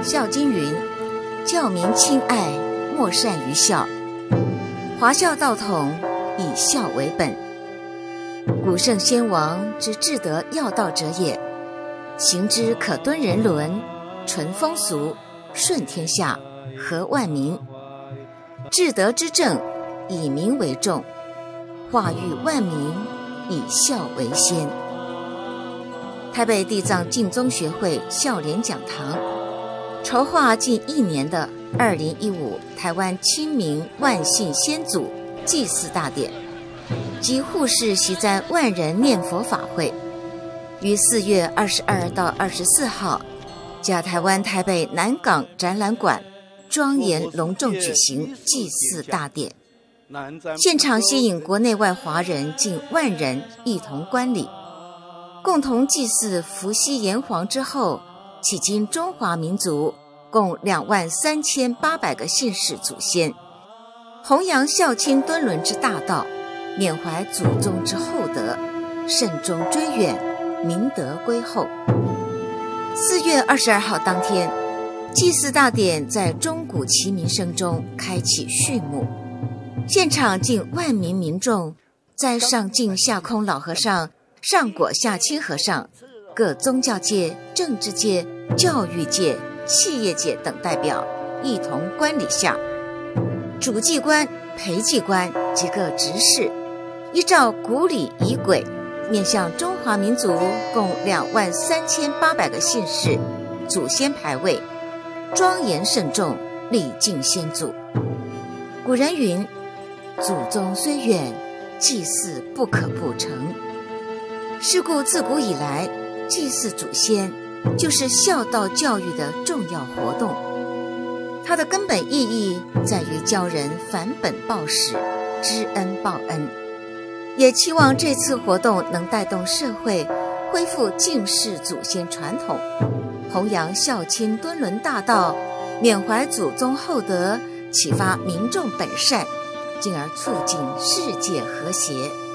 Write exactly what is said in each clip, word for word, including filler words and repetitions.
孝经云：教民亲爱，莫善于孝。华孝道统，以孝为本。古圣先王之至德要道者也，行之可敦人伦，淳风俗，顺天下，和万民。至德之政，以民为重，化育万民，以孝为先。台北地藏净宗学会孝廉讲堂筹划近一年的二零一五台湾亲民万信先祖祭祀大典及护世习瞻万人念佛法会，于四月二十二到二十四号，甲台湾台北南港展览馆庄严隆重举行祭祀大典，现场吸引国内外华人近万人一同观礼，共同祭祀伏羲炎黄之后，迄今中华民族共两万三千八百个姓氏祖先，弘扬孝亲敦伦之大道，缅怀祖宗之厚德，慎终追远，明德归厚。四月二十二号当天，祭祀大典在钟鼓齐鸣声中开启序幕，现场近万名民众，在上敬下空老和尚、上果下清和尚、各宗教界、政治界、教育界、企业界等代表一同观礼下，主祭官、陪祭官及各执事依照古礼仪轨，面向中华民族共两万三千八百个姓氏祖先牌位，庄严慎重，礼敬先祖。古人云：祖宗虽远，祭祀不可不成。是故自古以来，祭祀祖先就是孝道教育的重要活动。它的根本意义在于教人返本报始，知恩报恩，也期望这次活动能带动社会恢复敬事祖先传统，弘扬孝亲敦伦大道，缅怀祖宗厚德，启发民众本善，进而促进世界和谐。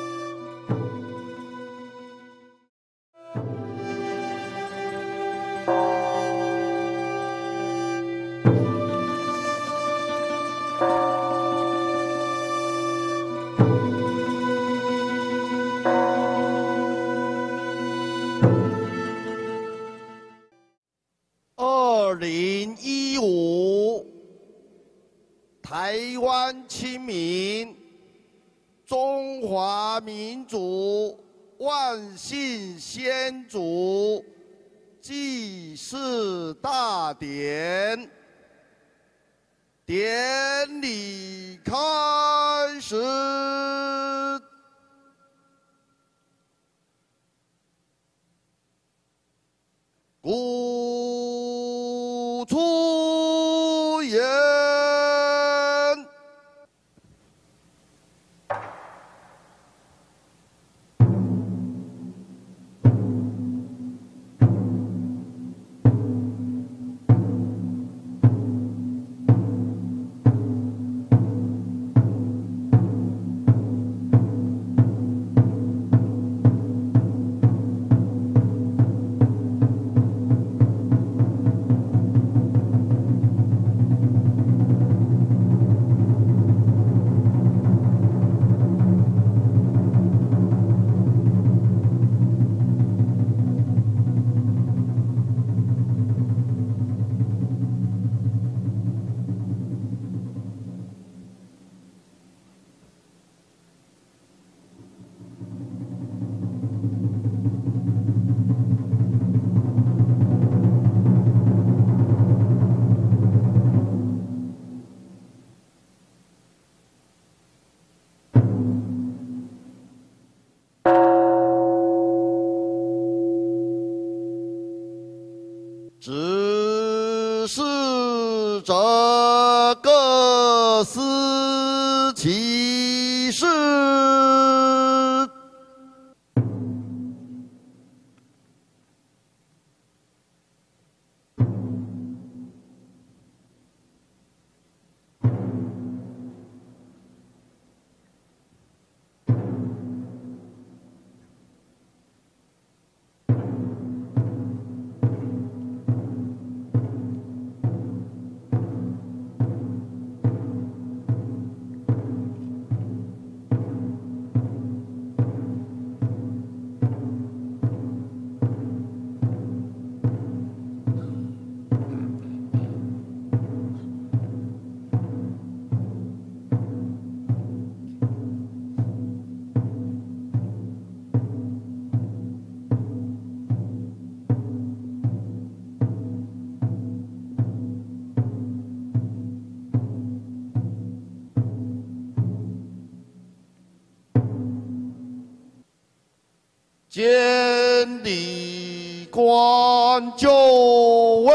二零一五台湾亲民中华民族万信先祖祭祀大典典礼开始。鼓出言。指示者各司其事。 监理官就位。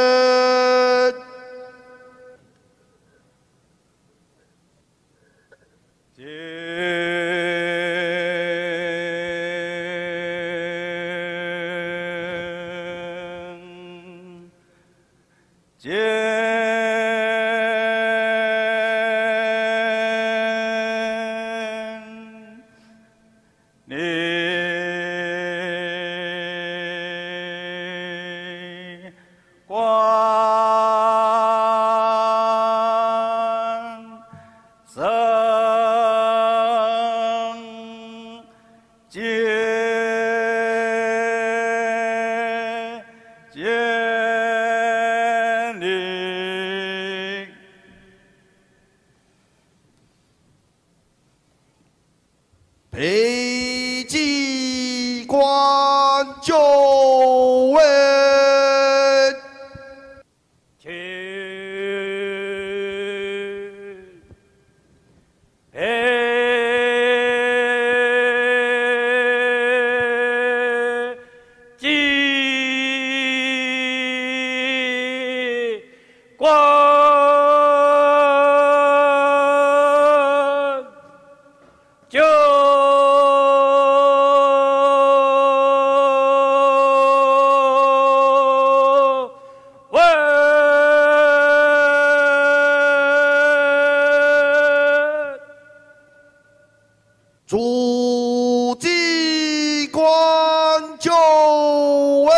监理官僧监监理裴机关就位。 停。裴机关就位。 主机关就位。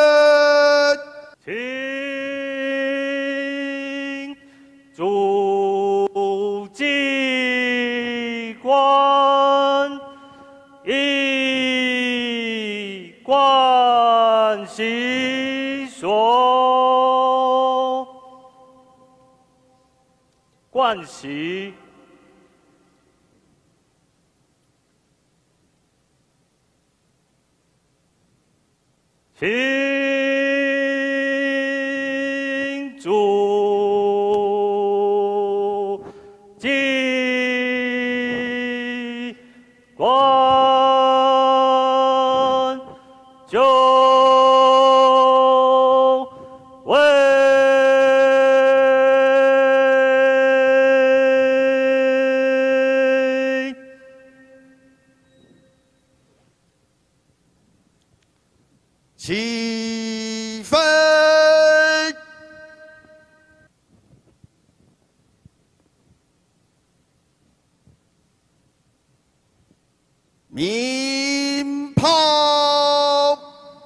请主机关以关系所关系。请主机关就位。 起飞。鸣炮。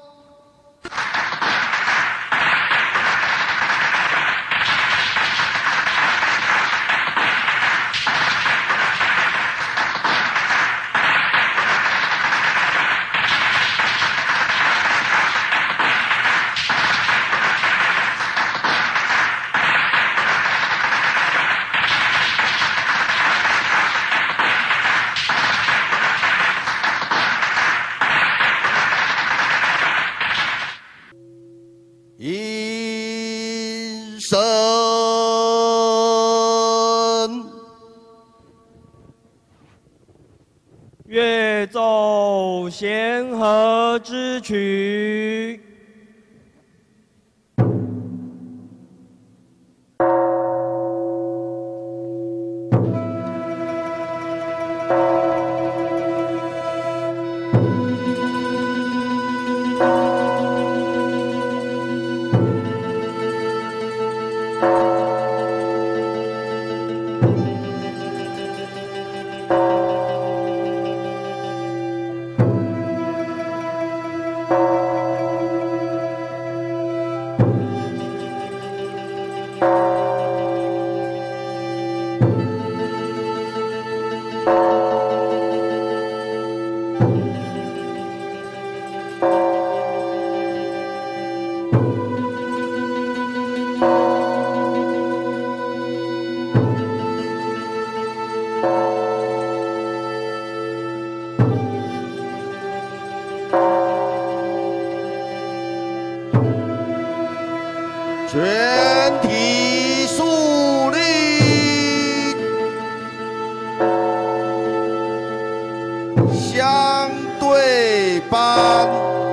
应声乐奏弦和之曲。全体肃立，相对配班。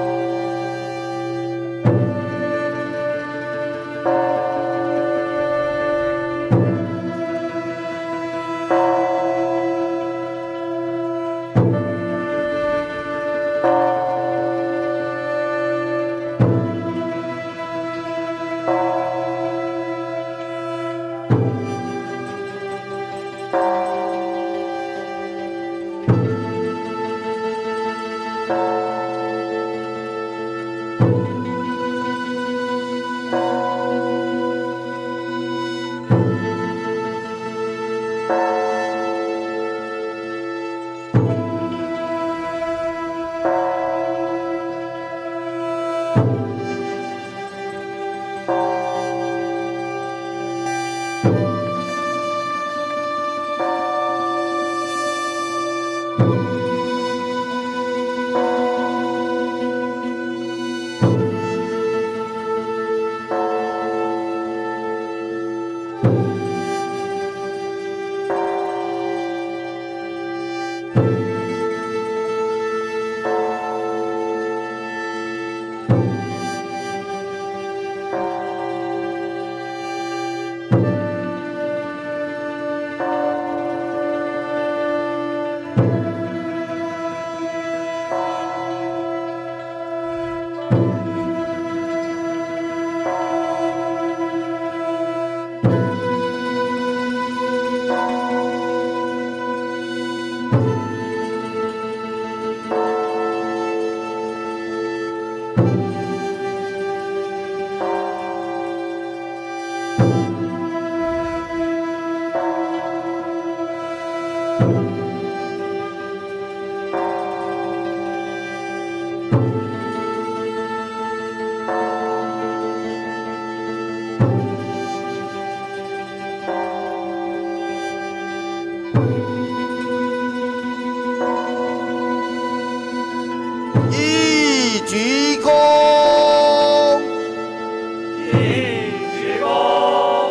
一鞠躬， 一鞠躬，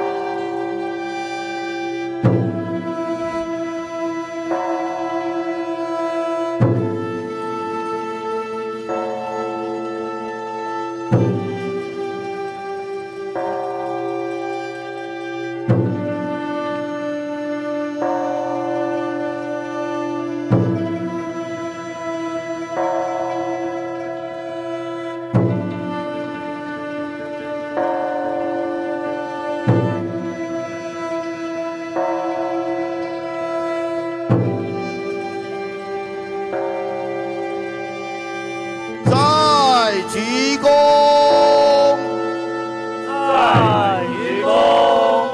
再鞠躬， 再鞠躬，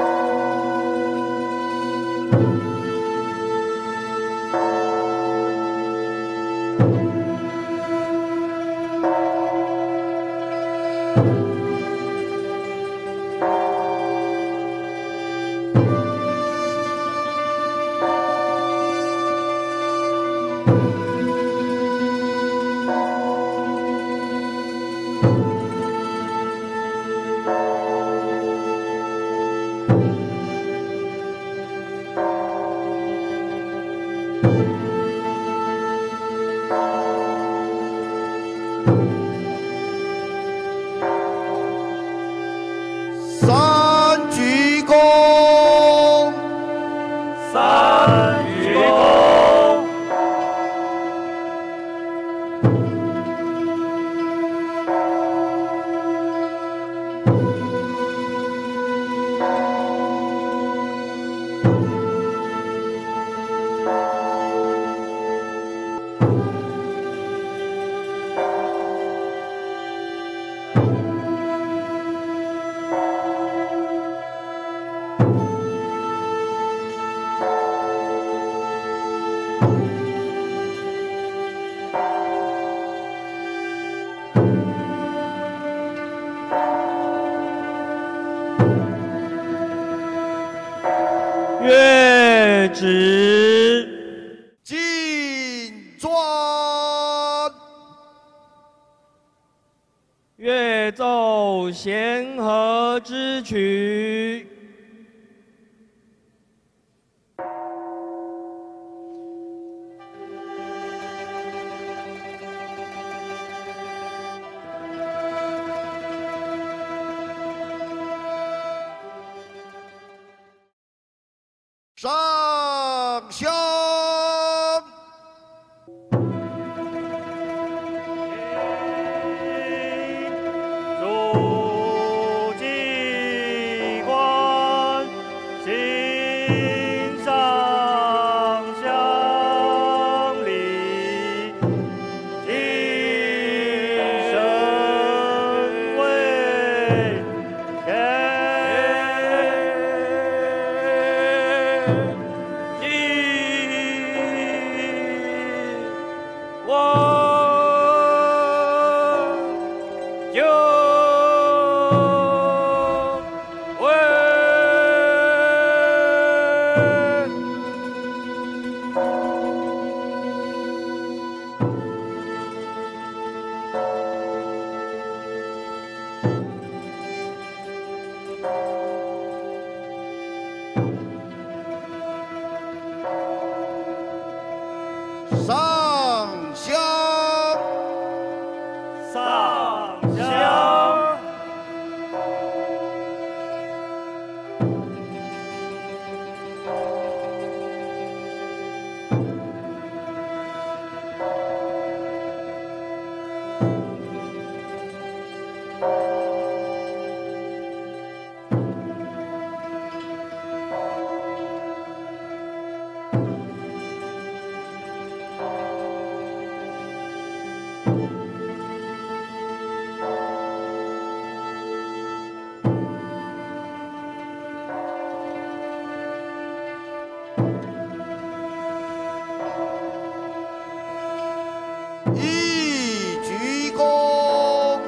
三鞠躬， 三鞠躬， 乐止。 进转， 乐奏弦和之曲。 上香。 诸机关心上香礼，今生为天地我。 有为。 上香。 上香， 一鞠躬，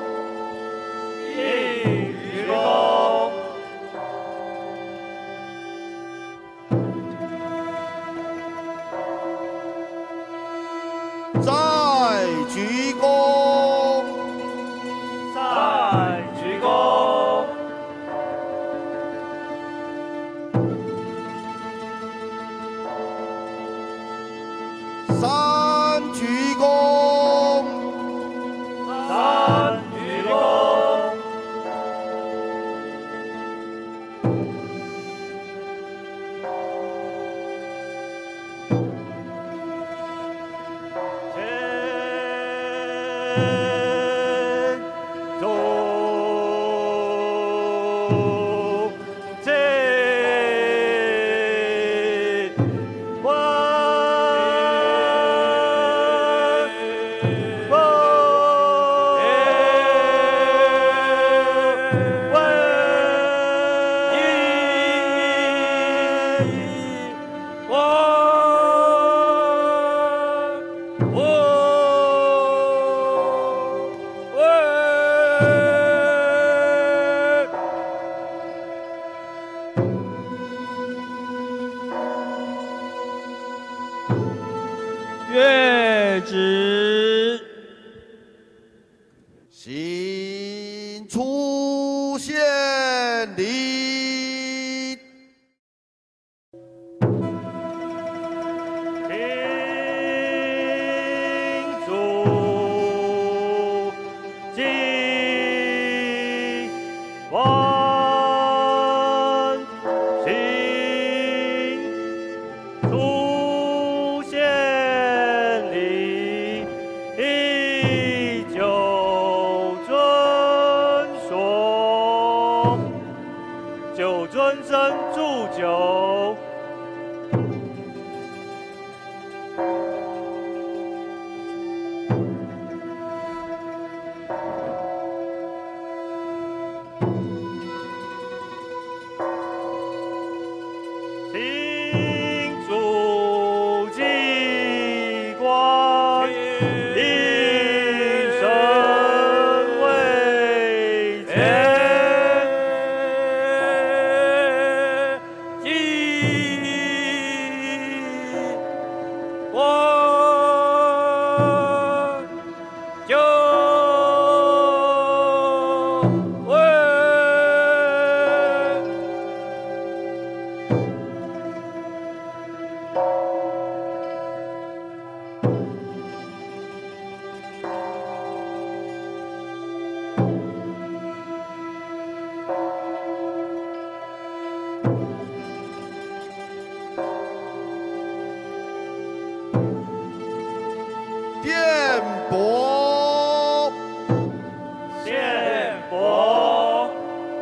一鞠躬， 再鞠躬， 再鞠躬， 三鞠躬， 三鞠躬，前走这关。 月止， 新出现礼。 请诸机关心出现礼，依旧遵说。 伯， 献伯，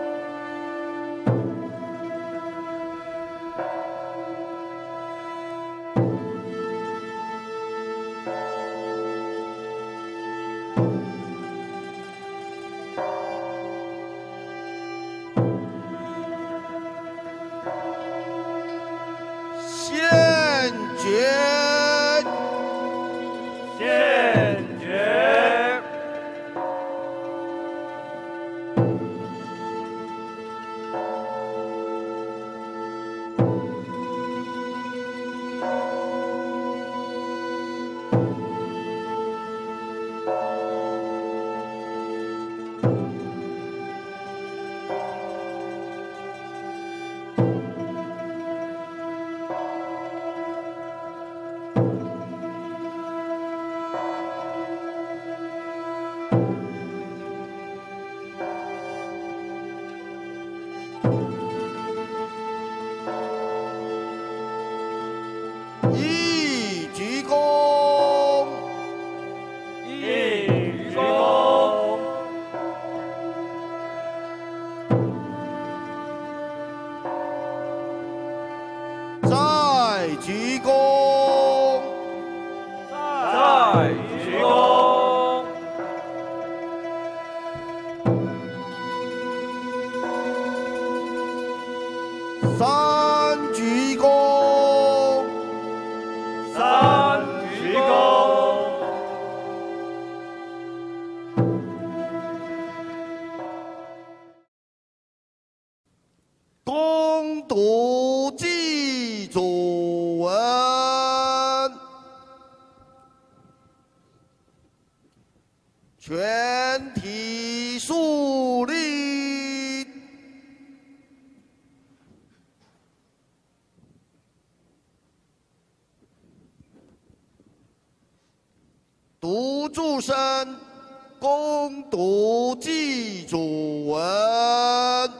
献爵， 献爵， 一鞠躬， 一鞠躬， 再鞠躬， 再鞠躬， 三鞠躬， 三鞠躬， 恭读祭祖文。全体肃立。读祝声，恭读祭祖文。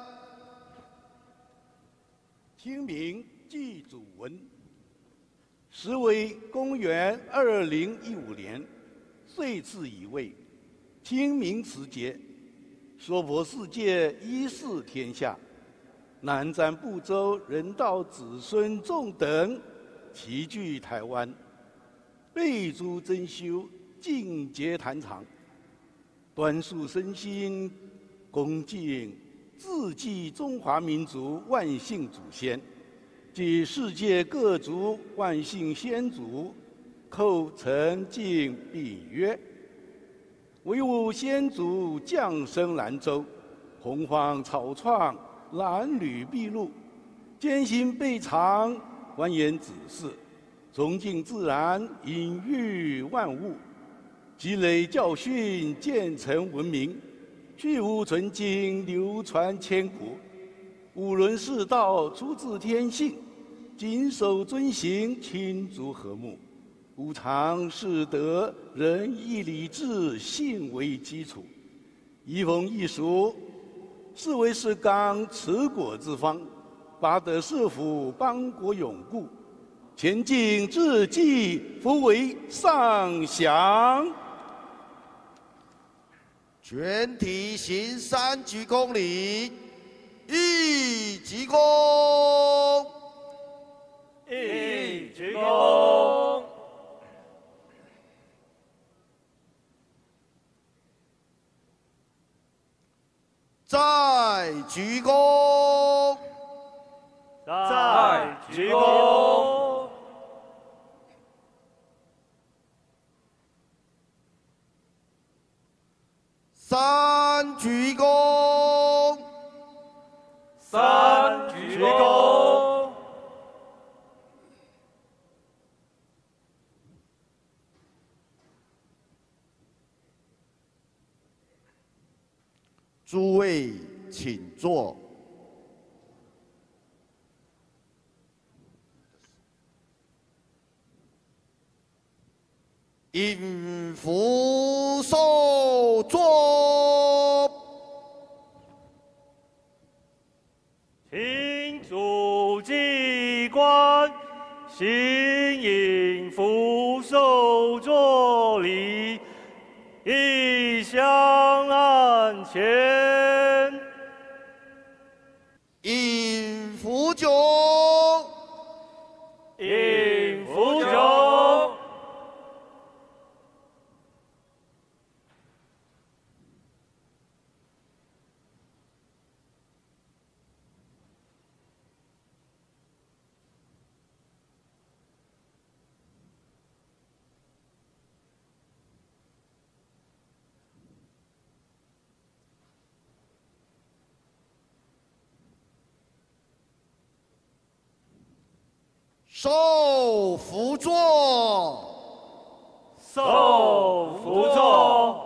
清明祭祖文，时为公元二零一五年，岁次乙未，清明时节，娑婆世界一视天下，南瞻部洲人道子孙众等齐聚台湾，备诸珍馐，尽皆坛场，端肃身心，恭敬自祭中华民族万姓祖先，及世界各族万姓先祖，叩陈敬禀曰：唯吾先祖降生兰州，洪荒草创，褴褛筚路，艰辛备尝，蜿蜒子嗣，崇敬自然，隐喻万物，积累教训，建成文明，去无存经，流传千古。五伦四道出自天性，谨守遵行，亲族和睦。五常四德，仁义礼智信为基础。移风易俗，是为是纲持国之方。八德设福，邦国永固。前进致祭，福为上祥。 全体行三鞠躬礼，一鞠躬， 一鞠躬， 再鞠躬， 再鞠躬， 三鞠躬， 三鞠躬， 诸位请坐。引福受座， 请主祭官，行引福寿座礼。 前， 饮福酒， 饮福酒， 受福座， 受福座，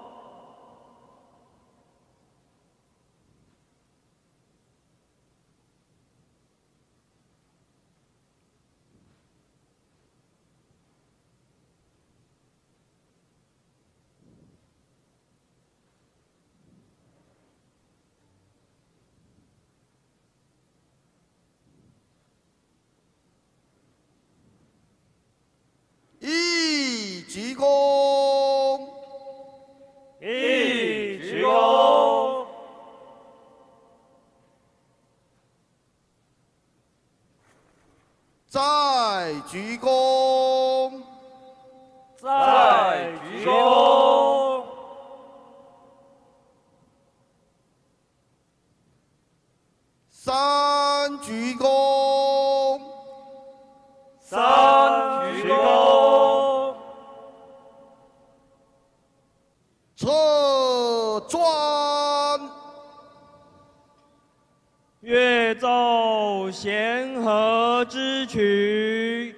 一鞠躬， 一鞠躬， 再鞠躬， 再鞠躬， 三鞠躬， 三鞠躬， 撤转， 乐奏弦和之曲，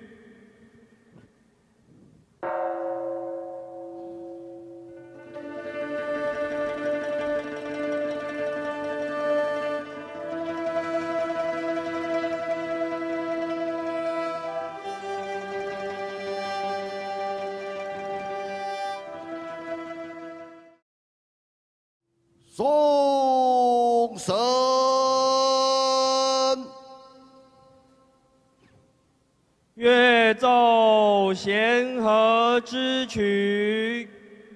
送神， 乐奏弦和之曲，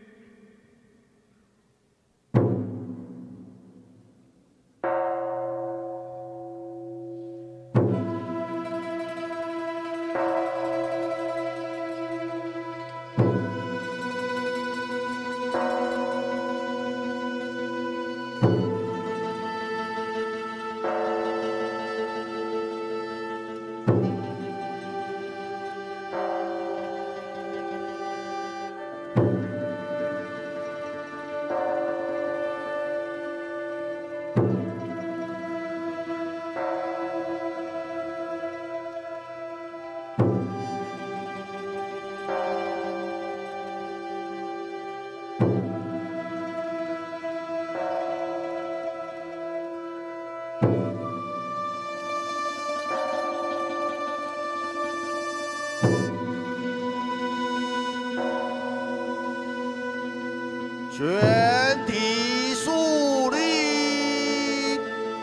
全体肃立，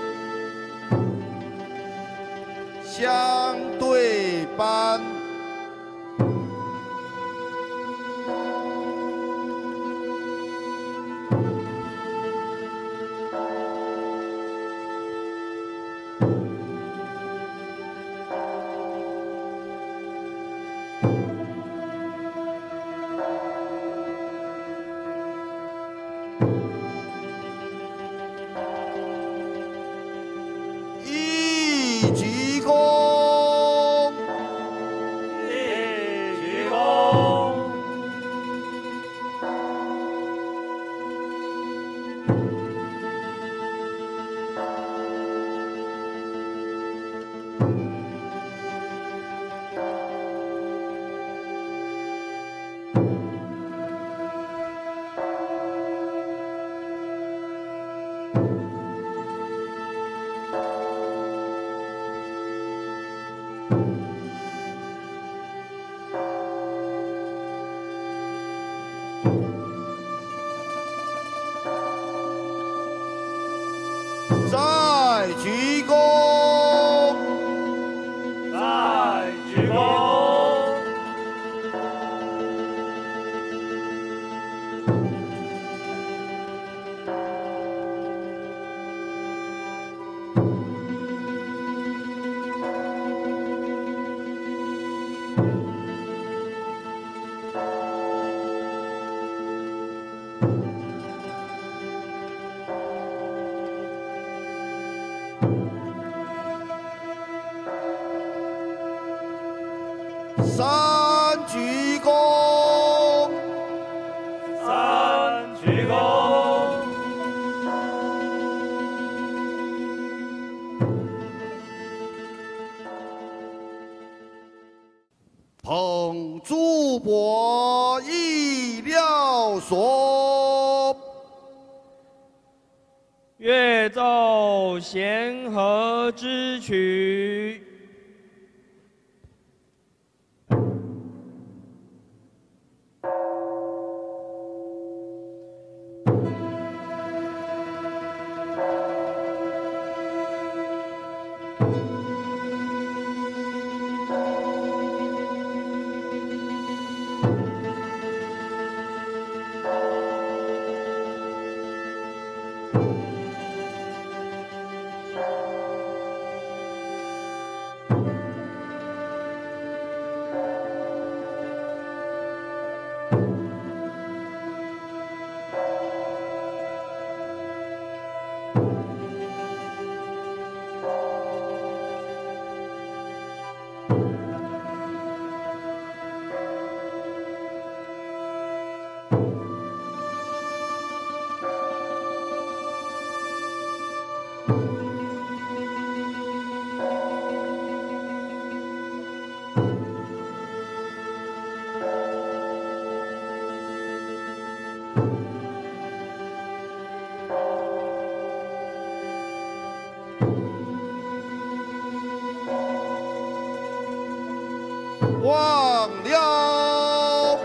相对班。一鞠躬， 一鞠躬， 再鞠躬， 再鞠躬， 教所。 乐奏弦和之曲。 忘了。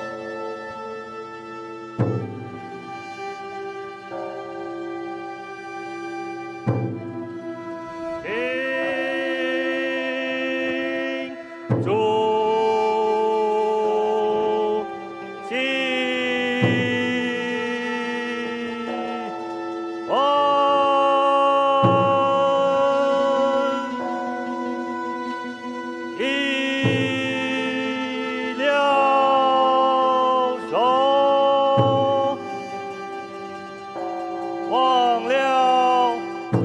停住，起，望。忘了，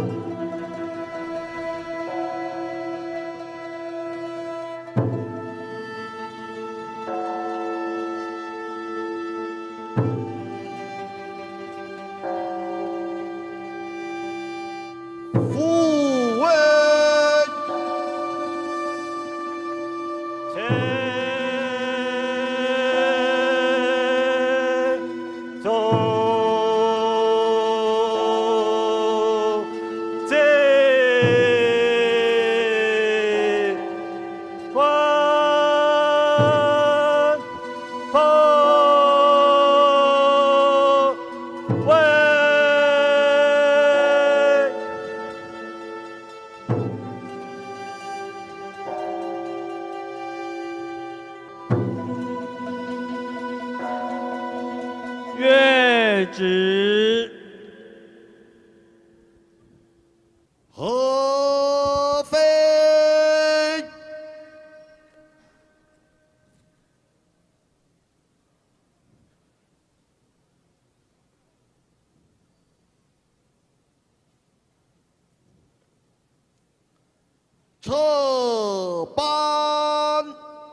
复位。 前走。 乐止。 合飞。撤班。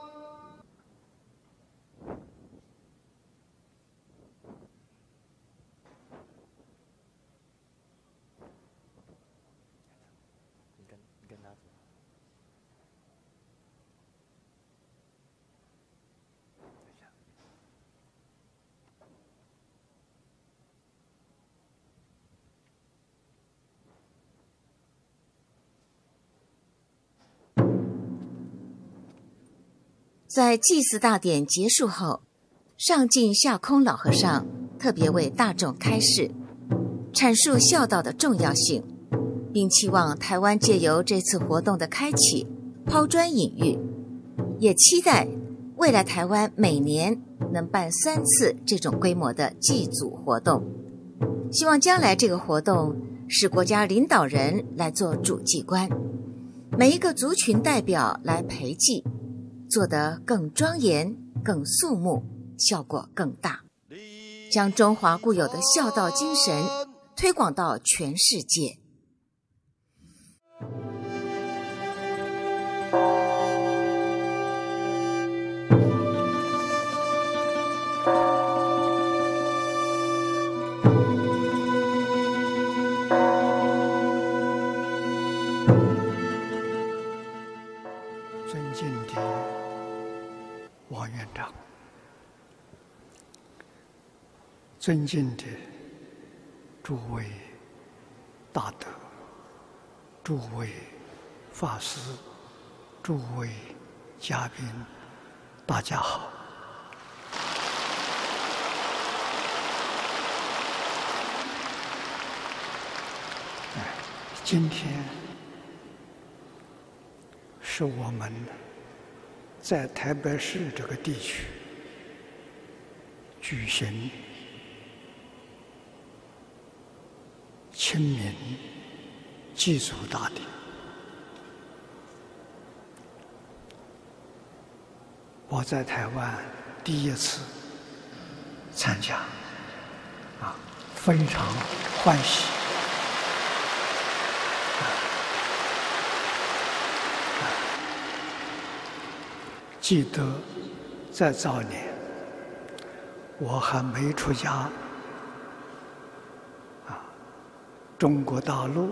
在祭祀大典结束后，上进下空老和尚特别为大众开示，阐述孝道的重要性，并期望台湾借由这次活动的开启，抛砖引玉，也期待未来台湾每年能办三次这种规模的祭祖活动。希望将来这个活动是国家领导人来做主祭官，每一个族群代表来陪祭，做得更庄严、更肃穆，效果更大，将中华固有的孝道精神推广到全世界。 尊敬的王院长， 尊敬的诸位大德、诸位法师、诸位嘉宾，大家好！今天是我们在台北市这个地区举行清明祭祖大典。我在台湾第一次参加，啊，非常欢喜。记得在早年，我还没出家，啊，中国大陆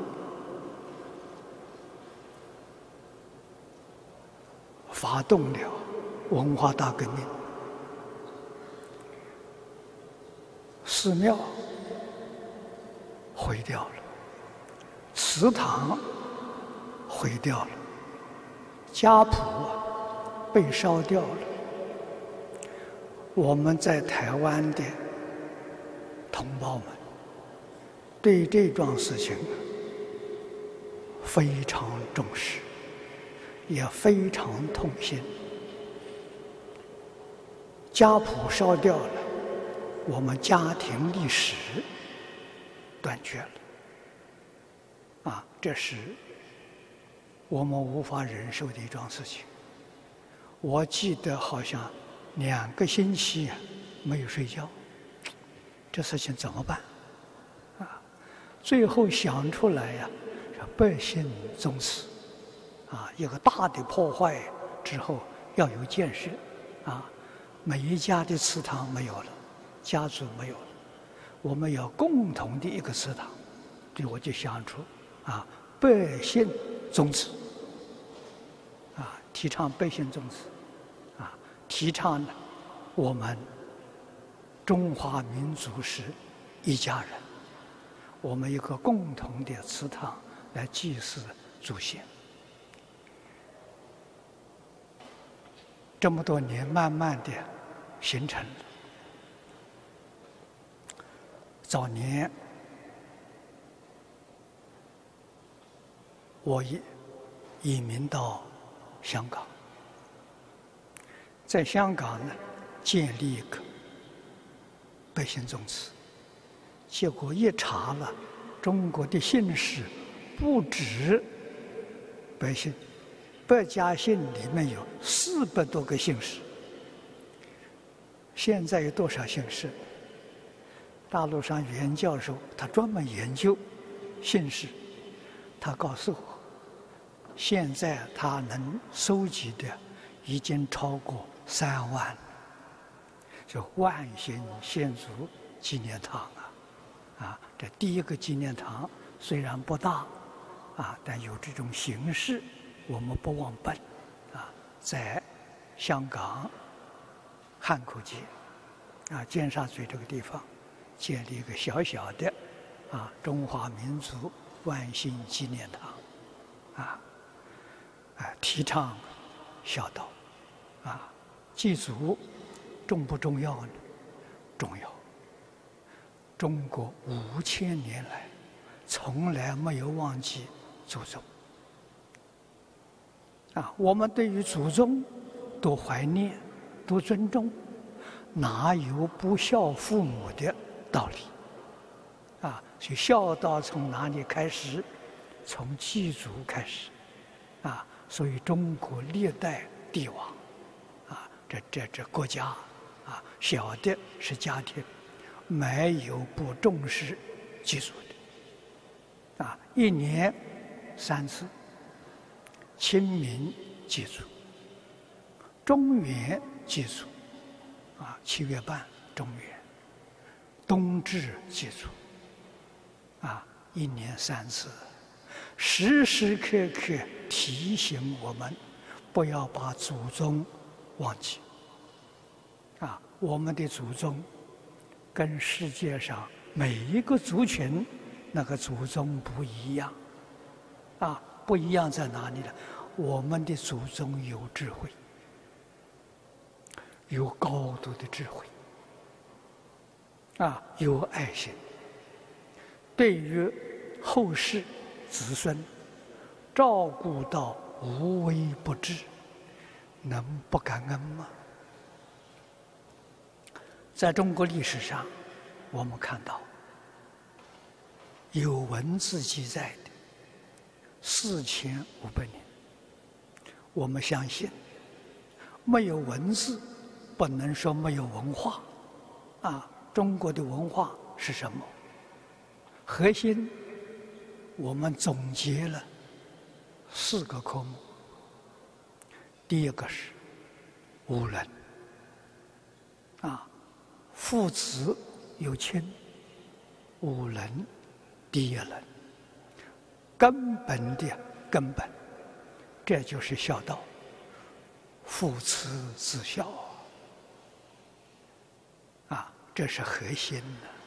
发动了文化大革命，寺庙毁掉了，祠堂毁掉了，家谱被烧掉了。我们在台湾的同胞们对这桩事情非常重视，也非常痛心。家谱烧掉了，我们家庭历史断绝了，啊，这是我们无法忍受的一桩事情。我记得好像两个星期没有睡觉，这事情怎么办？啊，最后想出来呀，百姓宗祠，啊，一个大的破坏之后要有建设，啊，每一家的祠堂没有了，家族没有了，我们有共同的一个祠堂，所以我就想出啊，百姓宗祠，啊，提倡百姓宗祠。提倡呢，我们中华民族是一家人，我们一个共同的祠堂来祭祀祖先。这么多年，慢慢的形成了。早年我移移民到香港。在香港呢，建立一个百姓宗祠，结果一查了，中国的姓氏不止百姓，百家姓里面有四百多个姓氏。现在有多少姓氏？大陆上袁教授他专门研究姓氏，他告诉我，现在他能收集的已经超过三万，就万兴先祖纪念堂啊，啊，这第一个纪念堂虽然不大，啊，但有这种形式，我们不忘本，啊，在香港汉口街，啊，尖沙咀这个地方建立一个小小的，啊，中华民族万兴纪念堂，啊，啊，提倡孝道，啊。祭祖重不重要呢？重要。中国五千年来从来没有忘记祖宗。啊，我们对于祖宗多怀念、多尊重，哪有不孝父母的道理？啊，所以孝道从哪里开始？从祭祖开始。啊，所以中国历代帝王。这这这国家啊，小的是家庭，没有不重视祭祖的。啊，一年三次，清明祭祖，中元祭祖，啊，七月半中元，冬至祭祖，啊，一年三次，时时刻刻提醒我们，不要把祖宗忘记。啊，我们的祖宗跟世界上每一个族群那个祖宗不一样，啊，不一样在哪里呢？我们的祖宗有智慧，有高度的智慧，啊，有爱心，对于后世子孙照顾到无微不至，能不感恩吗？在中国历史上，我们看到有文字记载的四千五百年。我们相信，没有文字，不能说没有文化。啊，中国的文化是什么？核心，我们总结了四个科目。第一个是无伦，啊，父子有亲，无伦第一伦，根本的根本。这就是孝道，父慈子孝啊，这是核心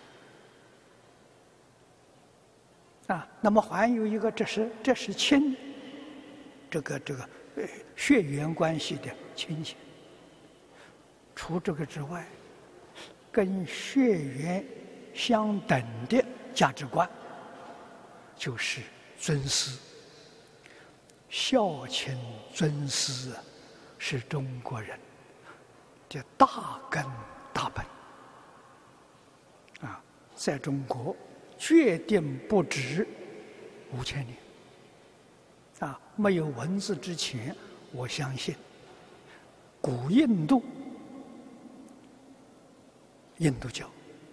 的啊。那么还有一个，这是这是亲，这个这个血缘关系的亲情。除这个之外，跟血缘相等的价值观，就是尊师。孝亲尊师是中国人的大根大本啊，在中国决定不止五千年啊。没有文字之前，我相信古印度印度教，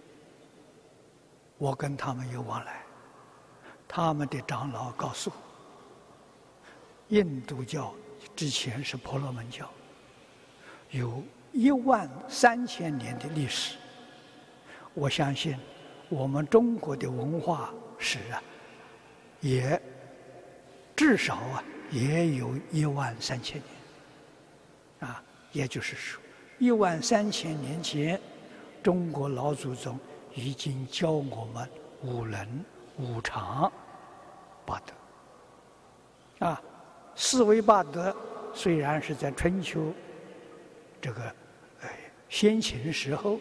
我跟他们有往来，他们的长老告诉我，印度教之前是婆罗门教，有一万三千年的历史。我相信我们中国的文化史啊，也至少啊也有一万三千年，啊，也就是说，一万三千年前，中国老祖宗已经教我们五伦、五常、八德，啊。四维八德虽然是在春秋这个呃先秦时候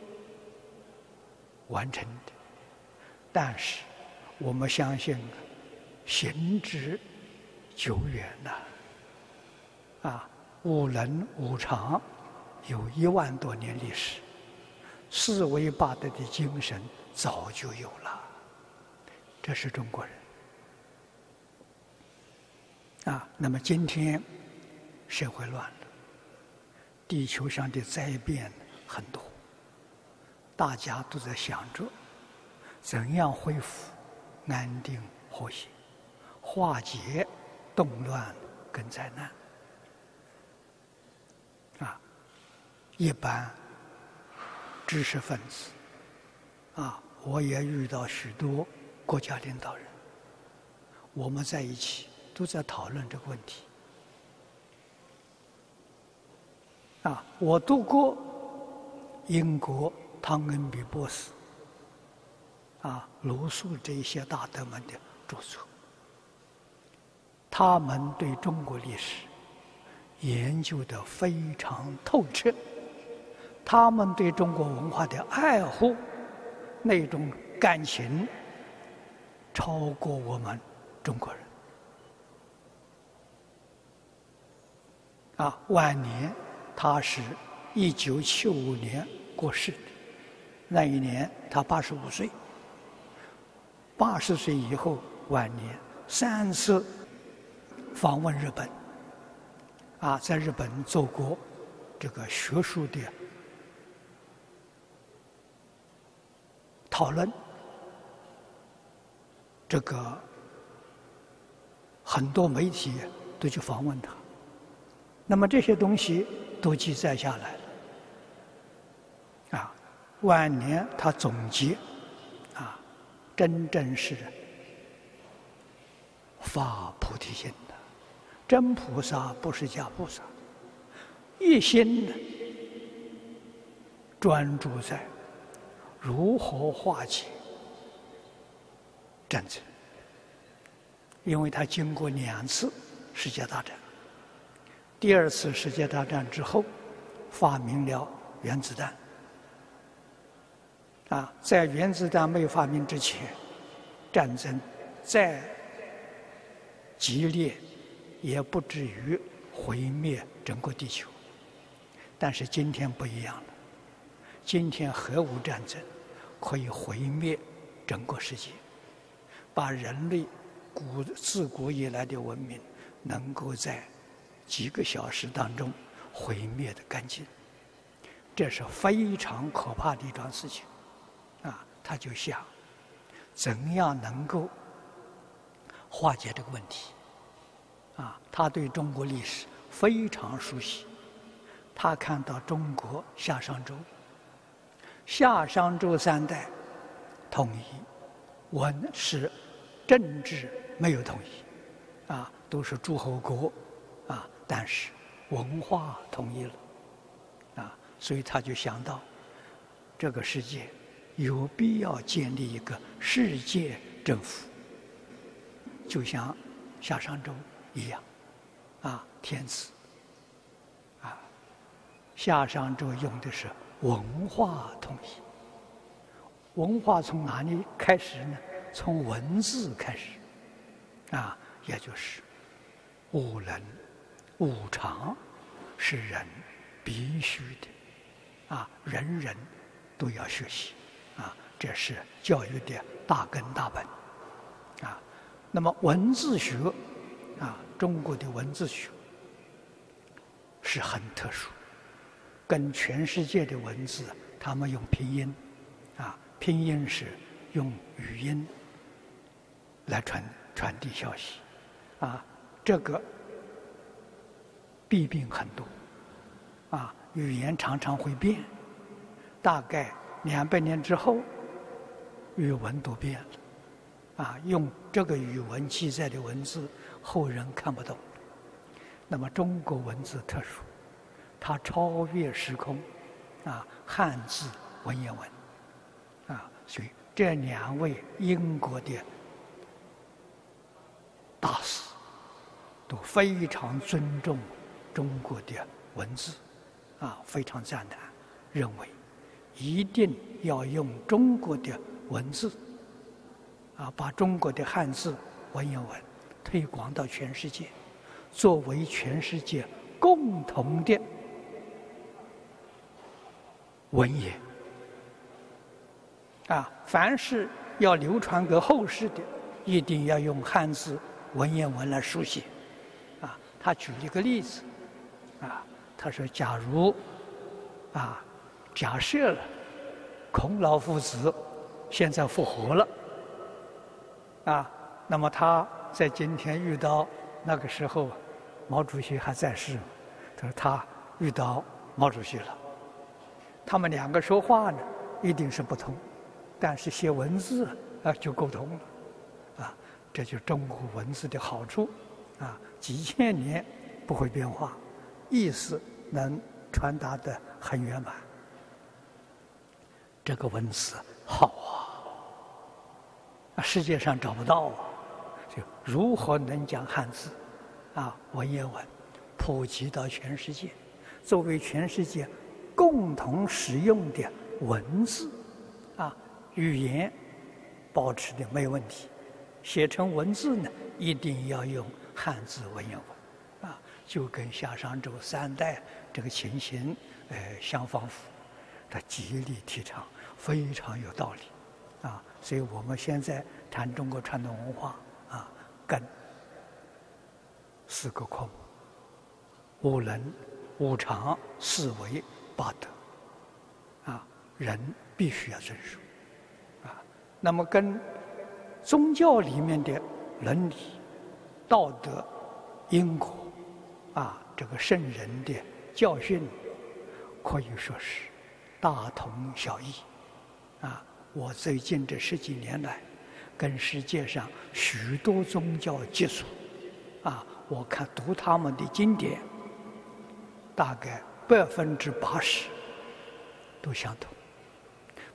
完成的，但是我们相信行之久远了。啊，五伦五常有一万多年历史，四维八德的精神早就有了，这是中国人。啊，那么今天社会乱了，地球上的灾变很多，大家都在想着怎样恢复安定和谐，化解动乱跟灾难。啊，一般知识分子，啊，我也遇到许多国家领导人，我们在一起都在讨论这个问题。啊，我读过英国汤恩比博士、啊罗素这一些大德们的著作，他们对中国历史研究得非常透彻，他们对中国文化的爱护那种感情超过我们中国人。啊，晚年他是一九七五年过世的，那一年他八十五岁。八十岁以后晚年三次访问日本，啊，在日本做过这个学术的讨论，这个很多媒体都去访问他。那么这些东西都记载下来了，啊，晚年他总结，啊，真正是发菩提心的，真菩萨不是假菩萨，一心的专注在如何化解战争，因为他经过两次世界大战。第二次世界大战之后，发明了原子弹。啊，在原子弹没有发明之前，战争再激烈，也不至于毁灭整个地球。但是今天不一样了，今天核武战争可以毁灭整个世界，把人类古自古以来的文明能够在几个小时当中毁灭得干净，这是非常可怕的一桩事情。啊，他就想怎样能够化解这个问题。啊，他对中国历史非常熟悉，他看到中国夏商周，夏商周三代统一，文是政治没有统一，啊，都是诸侯国，啊，但是文化统一了，啊，所以他就想到这个世界有必要建立一个世界政府，就像夏商周一样，啊，天子，啊，夏商周用的是文化统一。文化从哪里开始呢？从文字开始，啊，也就是物人、物常是人必须的，啊，人人都要学习，啊，这是教育的大根大本，啊，那么文字学，啊，中国的文字学是很特殊，跟全世界的文字，他们用拼音，啊，拼音是用语音来传传递消息，啊，这个弊病很多，啊，语言常常会变，大概两百年之后，语文都变了，啊，用这个语文记载的文字，后人看不懂。那么中国文字特殊，它超越时空，啊，汉字文言文，啊，所以这两位英国的大师都非常尊重中国的文字，啊，非常赞叹，认为一定要用中国的文字，啊，把中国的汉字文言文推广到全世界，作为全世界共同的文言。啊，凡是要流传给后世的，一定要用汉字文言文来书写。啊，他举了一个例子，啊，他说，假如啊，假设了孔老夫子现在复活了，啊，那么他在今天遇到那个时候毛主席还在世，他说他遇到毛主席了，他们两个说话呢一定是不同，但是写文字啊就沟通了，啊，这就是中国文字的好处，啊，几千年不会变化，意思能传达得很圆满。这个文字好啊，世界上找不到啊，就如何能将汉字啊文言文普及到全世界，作为全世界共同使用的文字啊，语言保持的没有问题，写成文字呢一定要用汉字文言文，啊，就跟夏商周三代这个情形呃相仿佛，他极力提倡，非常有道理，啊，所以我们现在谈中国传统文化啊，根四个科目：五伦、五常、四维、八德，啊，人必须要遵守，啊，那么跟宗教里面的伦理、道德、因果，啊，这个圣人的教训，可以说是大同小异，啊，我最近这十几年来，跟世界上许多宗教接触，啊，我看读他们的经典，大概百分之八十都相同，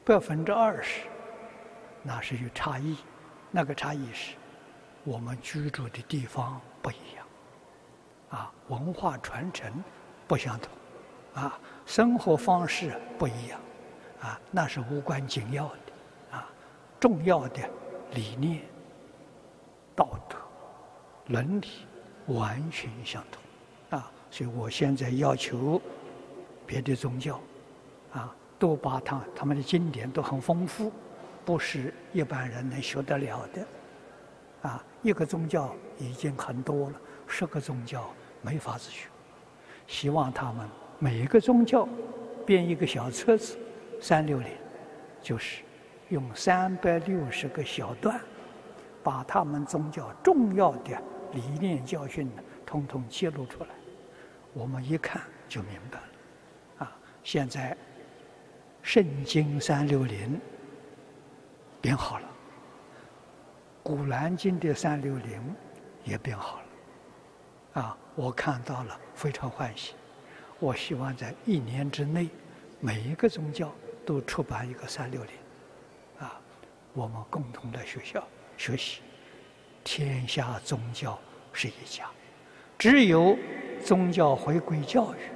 百分之二十，那是有差异。那个差异是，我们居住的地方不一样，啊，文化传承不相同，啊，生活方式不一样，啊，那是无关紧要的，啊，重要的理念、道德、伦理完全相同，啊，所以我现在要求别的宗教，啊，都把它他们的经典都很丰富，不是一般人能学得了的。啊，一个宗教已经很多了，十个宗教没法子学。希望他们每一个宗教编一个小册子，三六零，就是用三百六十个小段，把他们宗教重要的理念教训呢，统统揭露出来。我们一看就明白了。啊，现在圣经三六零编好了。古兰经的三六零也编好了，啊，我看到了，非常欢喜。我希望在一年之内，每一个宗教都出版一个三六零，啊，我们共同来学校学习。天下宗教是一家，只有宗教回归教育，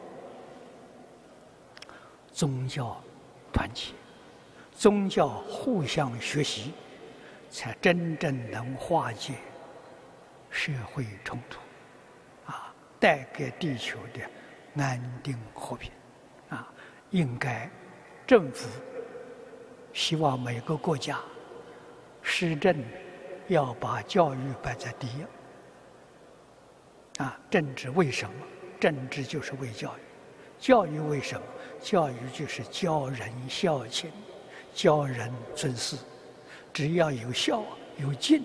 宗教团结，宗教互相学习，才真正能化解社会冲突，啊，带给地球的安定和平，啊，应该政府希望每个国家施政要把教育摆在第一，啊，政治为什么？政治就是为教育，教育为什么？教育就是教人孝亲，教人尊师。只要有孝有敬，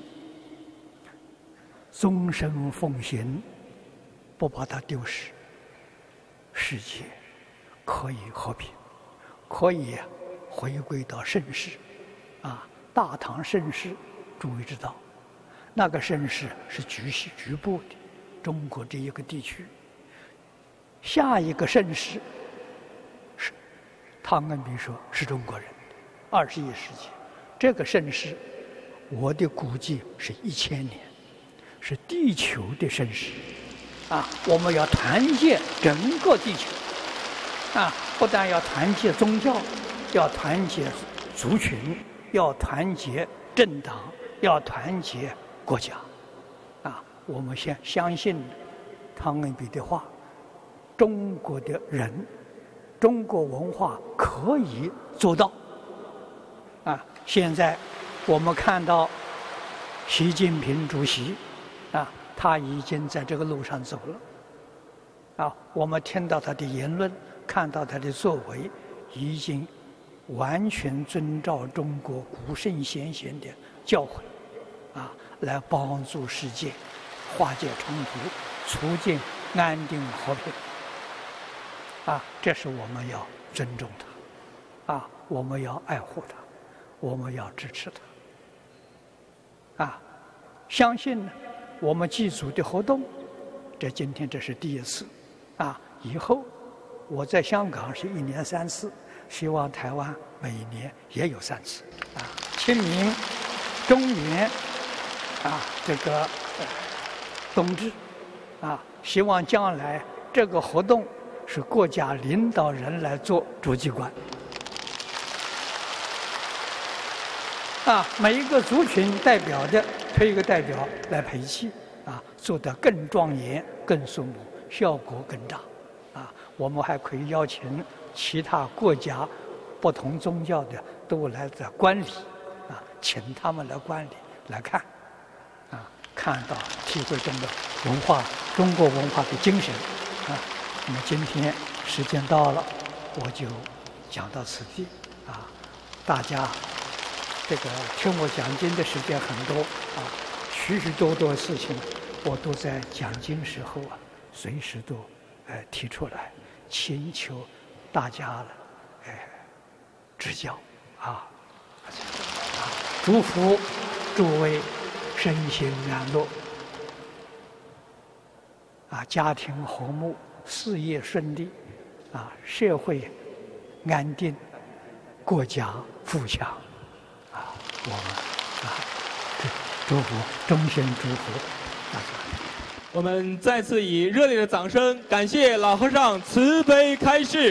终身奉行，不把它丢失，世界可以和平，可以回归到盛世。啊，大唐盛世，诸位知道，那个盛世是局系局部的，中国这一个地区。下一个盛世是汤恩比说是中国人，二十一世纪。这个盛世，我的估计是一千年，是地球的盛世，啊，我们要团结整个地球，啊，不但要团结宗教，要团结族群，要团结政党，要团结国家，啊，我们先相信汤恩比的话，中国的人，中国文化可以做到。啊，现在我们看到习近平主席，啊，他已经在这个路上走了。啊，我们听到他的言论，看到他的作为，已经完全遵照中国古圣先贤的教诲，啊，来帮助世界化解冲突，促进安定和平。啊，这是我们要尊重他，啊，我们要爱护他。我们要支持他，啊，相信呢，我们祭祖的活动，这今天这是第一次，啊，以后我在香港是一年三次，希望台湾每年也有三次，啊，清明、中元，啊，这个呃冬至，啊，希望将来这个活动是国家领导人来做主机关。啊，每一个族群代表的推一个代表来陪祭，啊，做得更庄严、更肃穆，效果更大。啊，我们还可以邀请其他国家、不同宗教的都来在观礼，啊，请他们来观礼来看，啊，看到体会中的文化、中国文化的精神。啊，那么今天时间到了，我就讲到此地。啊，大家。这个听我讲经的时间很多啊，许许多多事情，我都在讲经时候啊，随时都呃提出来，请求大家了，哎，指教啊，啊，祝福诸位身心安乐，啊，家庭和睦，事业顺利，啊，社会安定，国家富强啊！我们啊，祝福，衷心祝福大家。 我们再次以热烈的掌声感谢老和尚慈悲开示。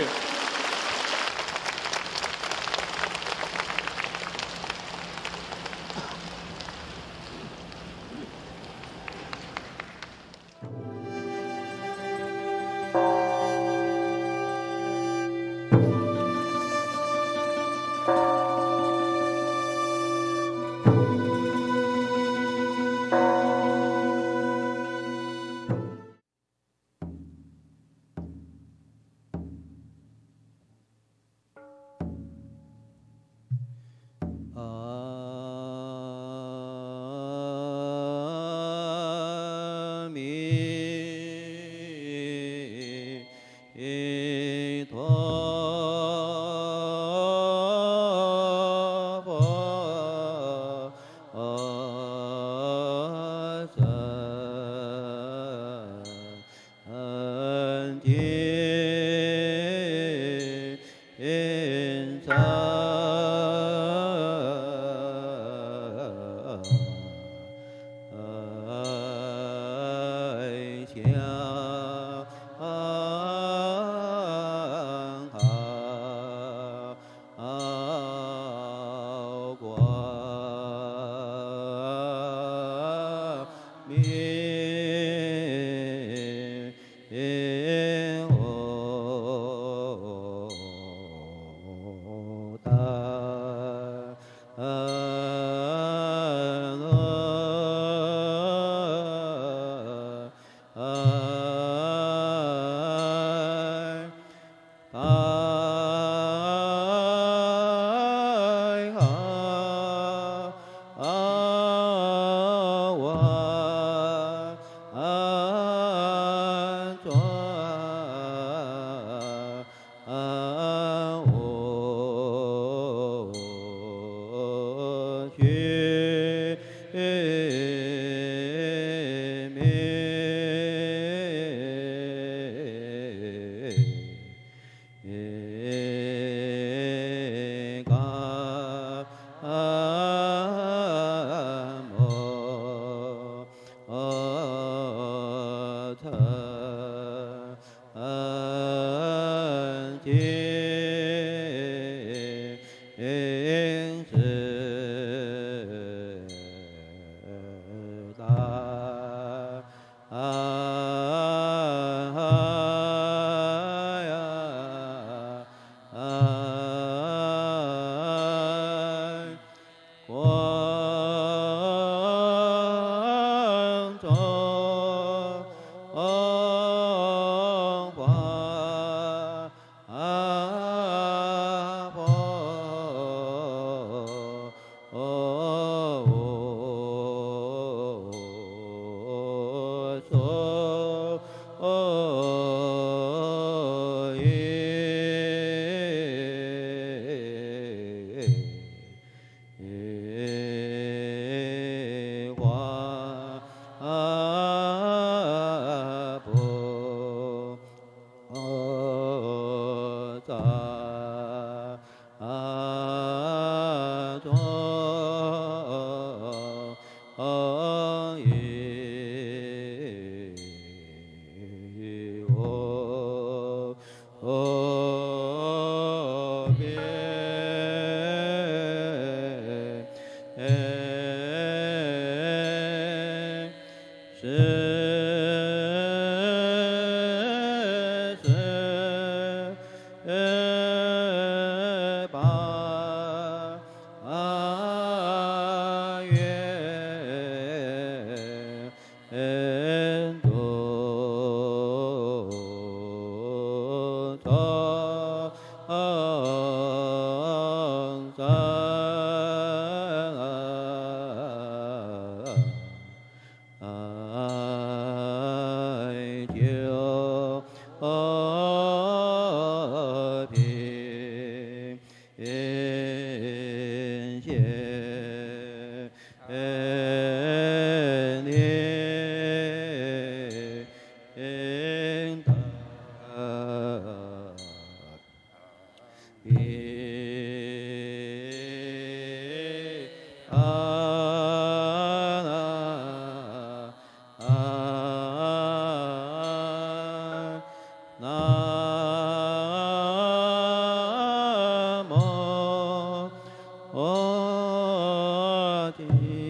我的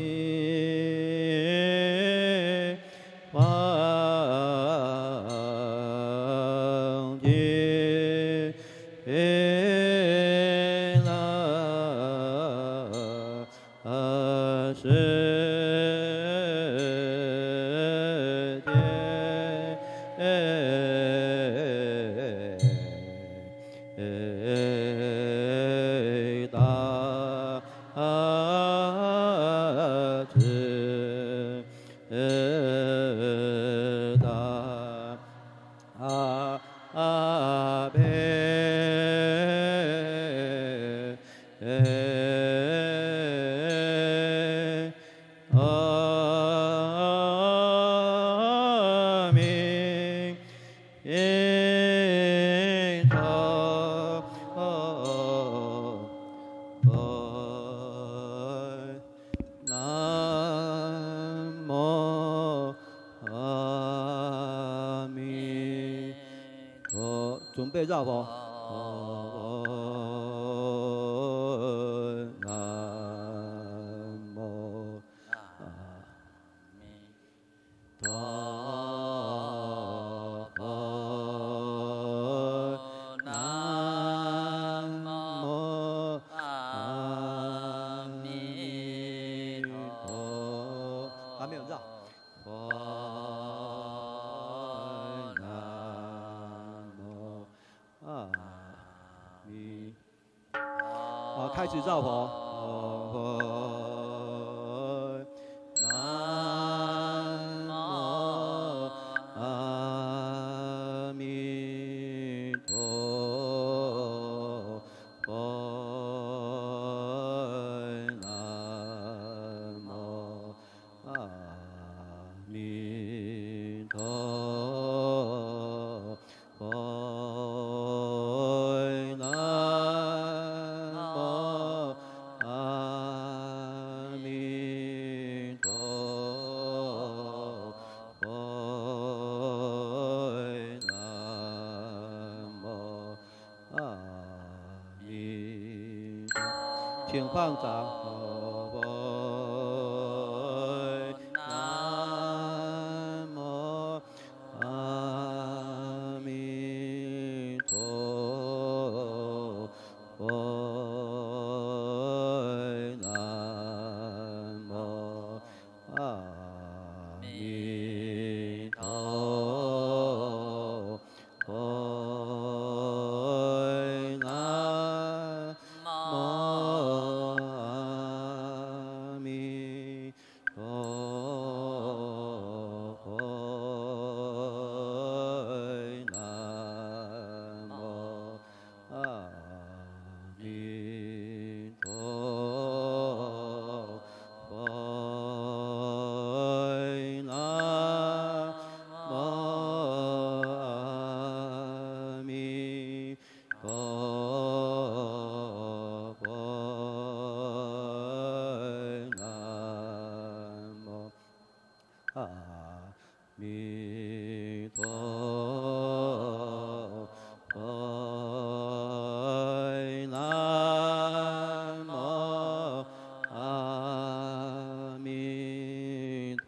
忘记了世界大智大悲阿弥陀佛。南无阿弥陀，准备绕佛。南无阿弥陀佛。南无阿弥陀，还没有绕。佛南无阿弥，好，开始绕佛。佛南无阿弥陀佛。南无阿弥陀佛。南无阿弥陀佛。南无阿弥陀，请放掌。南无阿弥陀佛。南无阿弥陀佛。南无阿弥陀佛。南无阿弥陀佛。南无阿弥陀佛。南无阿弥陀佛。南无阿弥陀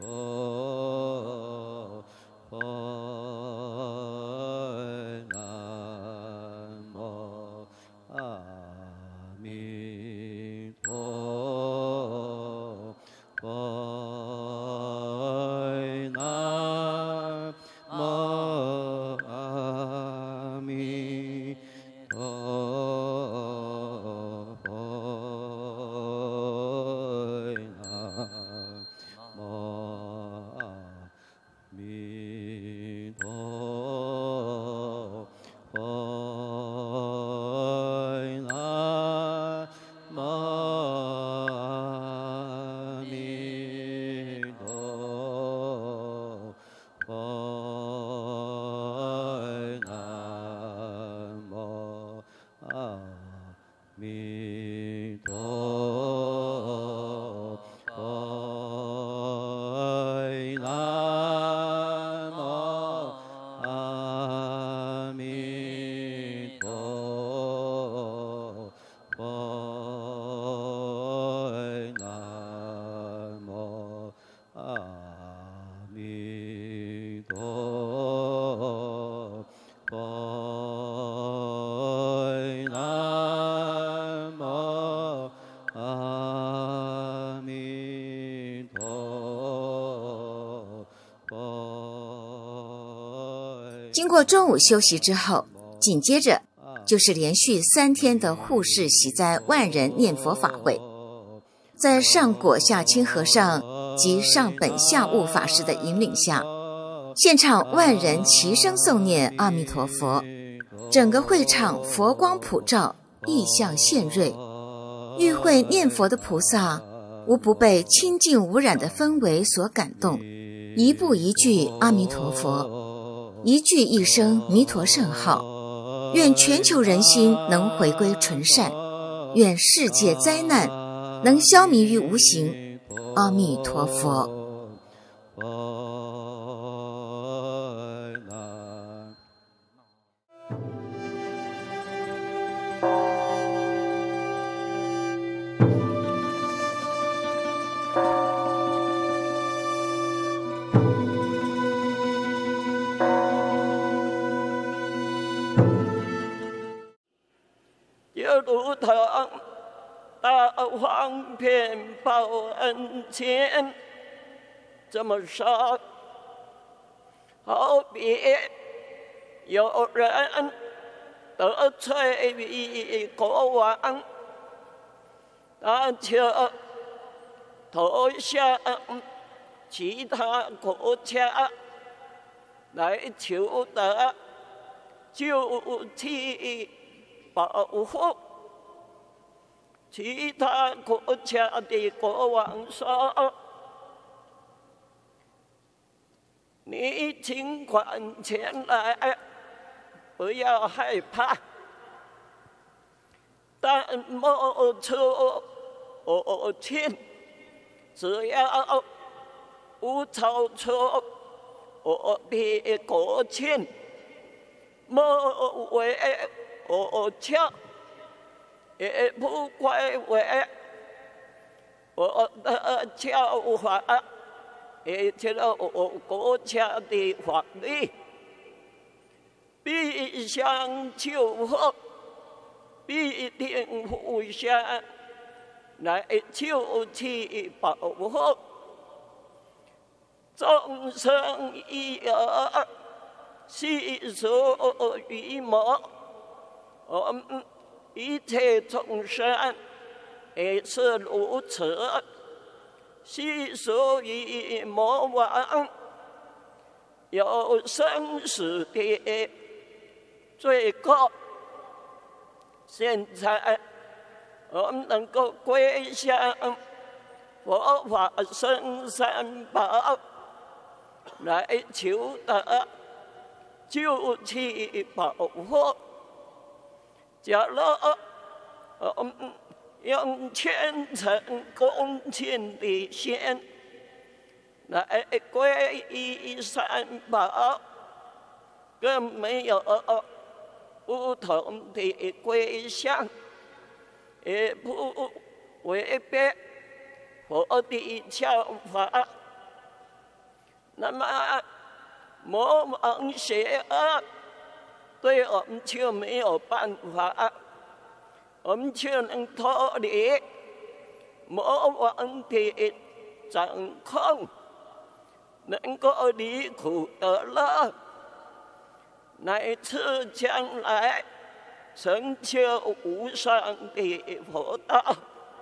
佛。南无阿弥陀佛。南阿弥陀佛。 经过中午休息之后，紧接着就是连续三天的护世喜灾万人念佛法会。在上果下清和尚及上本下悟法师的引领下，现场万人齐声诵念阿弥陀佛，整个会场佛光普照，意象现瑞。与会念佛的菩萨无不被清净无染的氛围所感动，一步一句阿弥陀佛，一句一声弥陀圣号。愿全球人心能回归纯善，愿世界灾难能消弭于无形。阿弥陀佛。 就如同大方遍报恩情，这么说，好比有人得罪于国王，他就投向其他国家来求得救济保护。其他国家的国王说：“你尽管前来，不要害怕，但莫出恶情，只要不超出我的国情，莫为恶巧。”也不怪为我的教法，也就是我国家的法律，必相救护，必定互相来救济保护。众生一有细数于魔，我们一切众生也是如此，细数于魔王有生死的罪过。现在我们能够归向佛法僧三宝，来求得救济保护。假如我们用虔诚恭敬的心来皈依三宝，更没有不同的归向，也不违背佛的教法，那么魔王邪恶对我们就没有办法，我们就能脱离魔王的掌控，能够离苦得乐，乃至将来成就无上的佛道。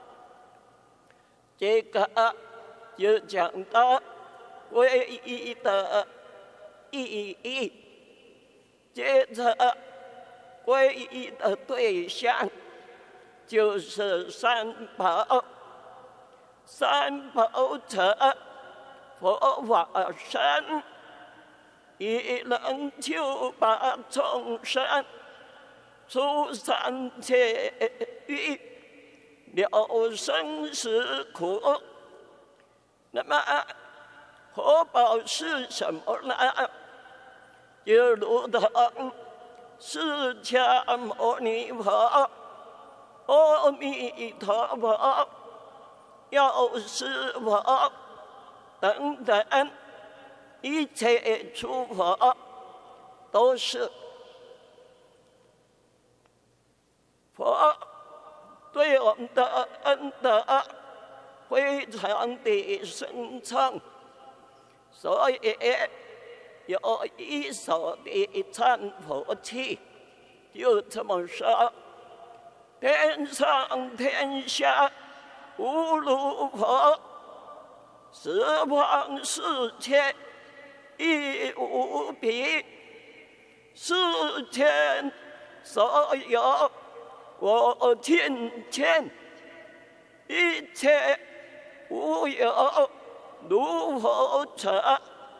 这个就讲到皈依的意义。接着，皈依的对象就是三宝。三宝者，佛法僧，以能救拔众生出三界狱，了生死苦。那么，佛宝是什么呢？就如同释迦牟尼佛、阿弥陀佛、药师佛等等一切诸佛，都是佛对我们的恩德非常的深沉，所以有一首的忏佛偈就这么说：天上天下无如佛，十方世界亦无比，世间所有我听见，一切无有如佛者。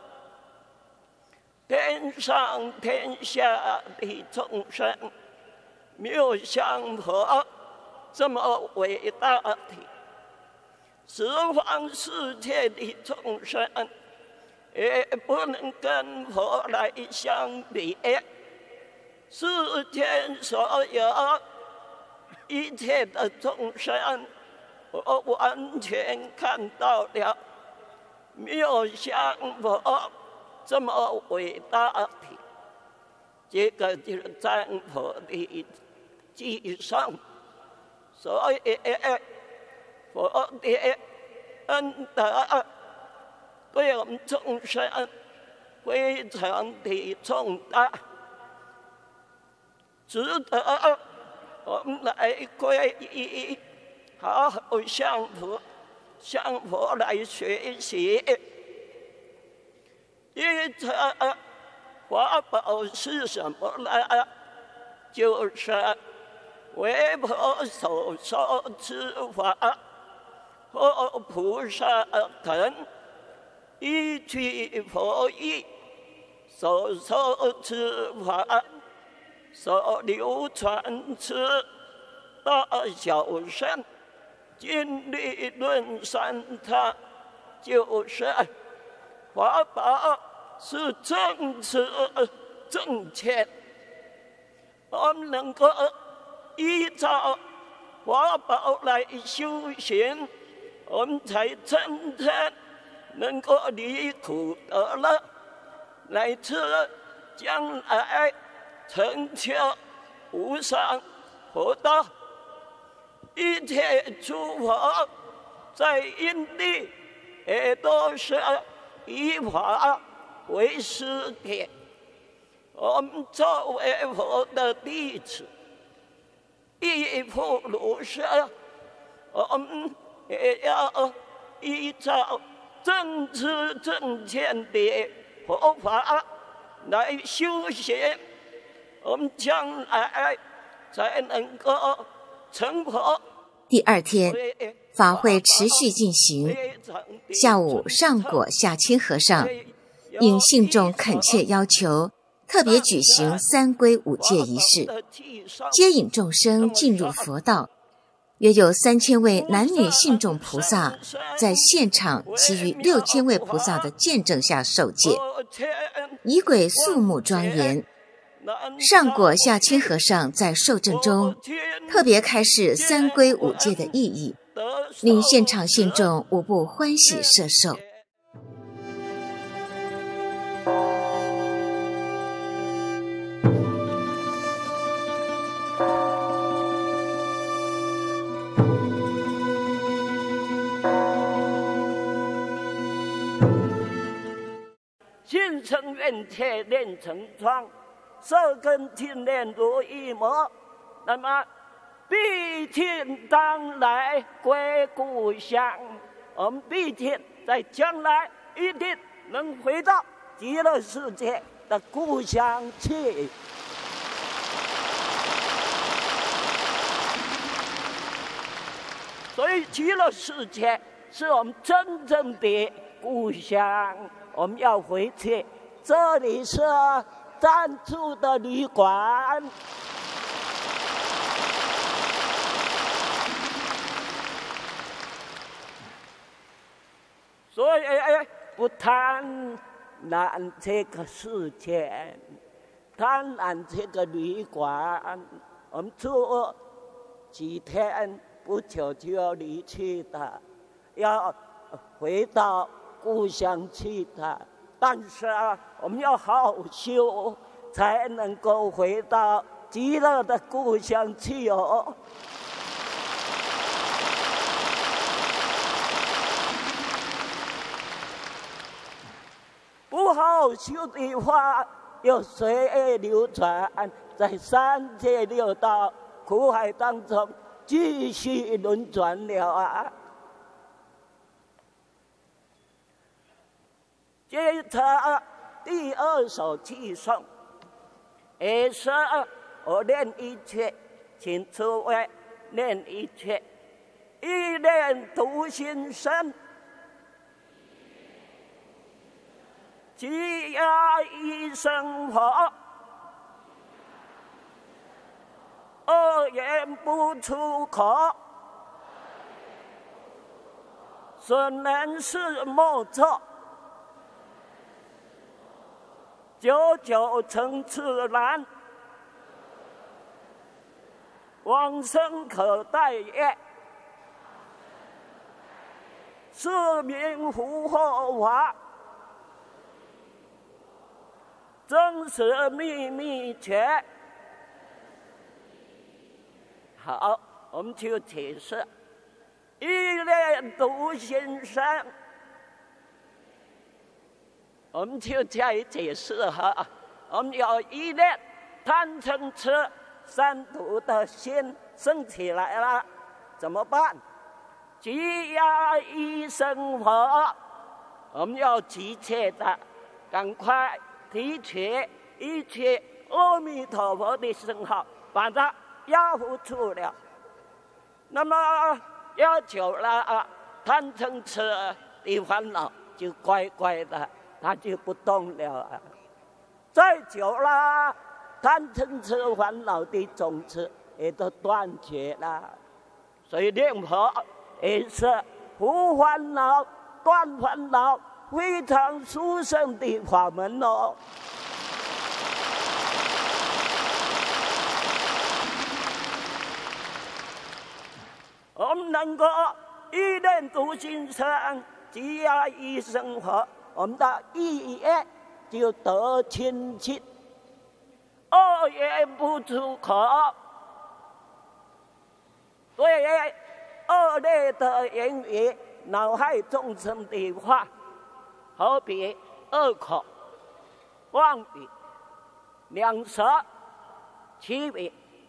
天上天下的众生，没有像佛这么伟大的；十方世界的众生，也不能跟佛来相比。世间所有一切的众生，我完全看到了，没有像佛这么伟大的。这个就是赞佛的偈颂，所以佛的恩德对我们众生非常的重大，值得我们来皈依，好好向佛向佛来学习。一切法宝是什么呢？就是为佛所说之法，或菩萨等依据佛意所说之法，所流传之大小乘经理论三藏，就是法宝是正直正确，我们能够依照法宝来修行，我们才真正能够离苦得乐，乃至将来成就无上佛道。一切诸佛在因地也都是以法为师的。我们作为佛的弟子，亦复如是，我们也要依照正知正见的佛法来修行，我们将来才能够成佛。 第二天，法会持续进行。下午，上果下钦和尚应信众恳切要求，特别举行三皈五戒仪式，接引众生进入佛道。约有三千位男女信众菩萨在现场，其余六千位菩萨的见证下受戒，仪轨肃穆庄严。上果下钦和尚在受证中特别开示三皈五戒的意义，令现场信众无不欢喜摄受。 心诚愿切练成桩，色根听练如一模，那么必定当来归故乡。我们必定在将来一定能回到极乐世界的故乡去。所以极乐世界是我们真正的故乡，我们要回去。这里是暂住的旅馆，所以不贪婪这个世界，贪婪这个旅馆，我们住几天不久就要离去的，要回到故乡去的。但是啊，我们要好好修，才能够回到极乐的故乡去哦。 要修的话，有水流转，在三界六道苦海当中继续轮转了啊。接着第二首偈颂，也是我念一阙，请诸位念一阙。一念独心生，积压一生活，恶言不出口，损人事莫做，久久成自然，往生可待也。是名护后法，真实秘密诀。好，我们就解释一念独心生，我们就加以解释哈。我们有一念贪嗔痴三毒的心生起来了，怎么办？积压一生活，我们要急切的赶快提取一切阿弥陀佛的圣号，把它压服住了。那么压久了啊，贪嗔痴的烦恼就乖乖的，它就不动了啊。再久了，贪嗔痴烦恼的种子也都断绝了。所以念佛也是除烦恼、断烦恼，非常殊胜的法门哦。我们能够一念独心生，积压一生活，我们的意业就得清净，恶言不出口，对恶劣的言语、恼害众生的话，好比恶口、妄语、两舌、绮语，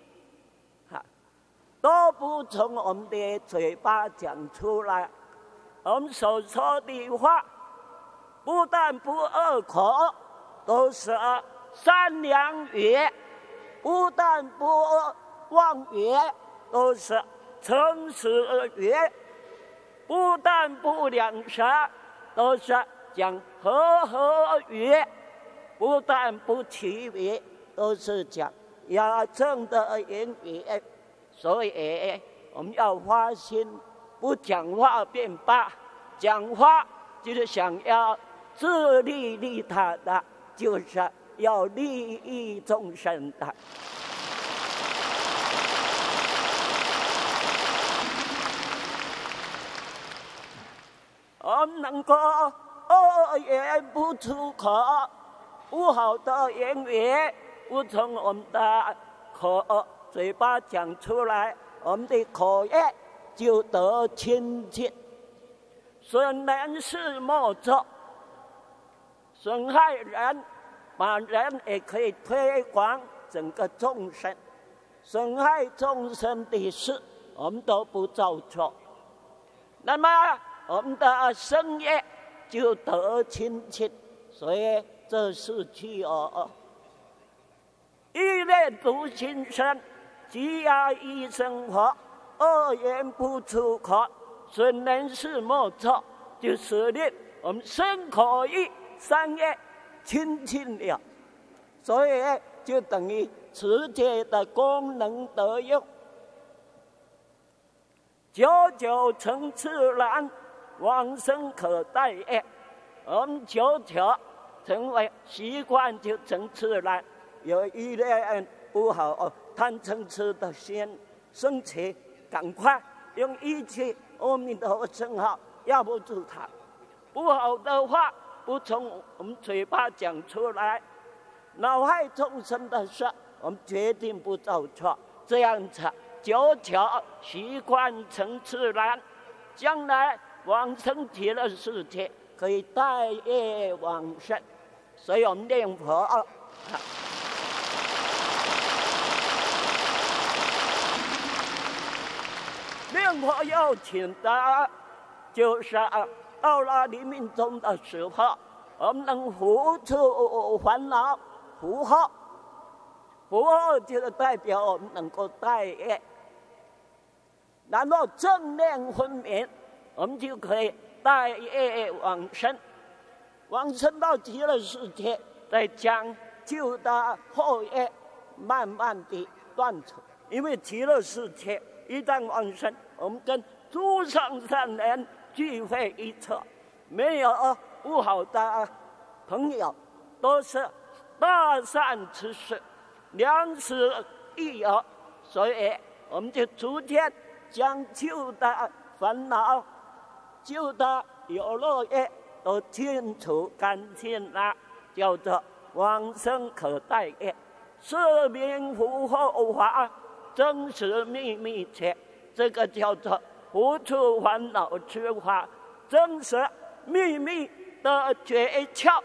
都不从我们的嘴巴讲出来。我们所说的话，不但不恶口，都是善良语；不但不妄语，都是诚实语；不但不两舌，都是讲和合语；不但不绮语，都是讲雅正的言语。所以我们要发心，不讲话便罢，讲话就是想要自利利他的，就是要利益众生的。我们能够恶言不出口，不好的言语不从我们的口嘴巴讲出来，我们的口业就得清净。损人事莫做，损害人，把人也可以推广整个众生，损害众生的事，我们都不做错。那么我们的身业就得清净。所以这是句哦，一念独心生，积压一生活，恶言不出口，损人事莫做，就使令我们身口意三业清净了。所以就等于持戒的功能得用，久久成自然，往生可待也。我们久久成为习惯，就成自然。有一念不好哦，贪嗔痴的心升起，赶快用一切阿弥陀佛圣号压不住它。不好的话不从我们嘴巴讲出来，恼害众生的事，我们决定不做错。这样子久久习惯成自然，将来往生极乐世界可以带业往生。 所以我们念佛啊，念佛要请的，就是啊，到了黎明中的时候，我们能除除烦恼，福祸。福祸就代表我们能够带业，然后正念分明，我们就可以带业往生。往生到极乐世界，再将旧的后业慢慢地断除。因为极乐世界一旦往生，我们跟诸上善人聚会一处，没有不好的朋友，都是大善之士，良师益友，所以我们就逐渐将旧的烦恼、旧的有漏业都清除干净了，叫做往生可带业，是名福后法，真实秘密切，这个叫做不除烦恼之法，真实秘密的诀窍。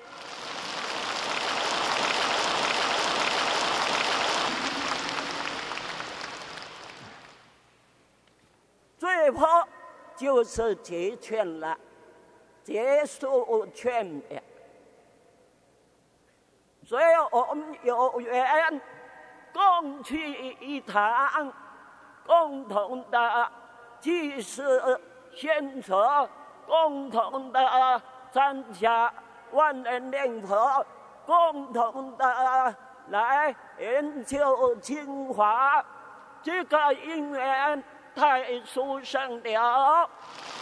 最后就是结劝了，结束劝勉。所以我们有缘共去一堂，共同的祭祀献策，共同的参加万人念佛，共同的来研究经法，这个因缘太殊胜了。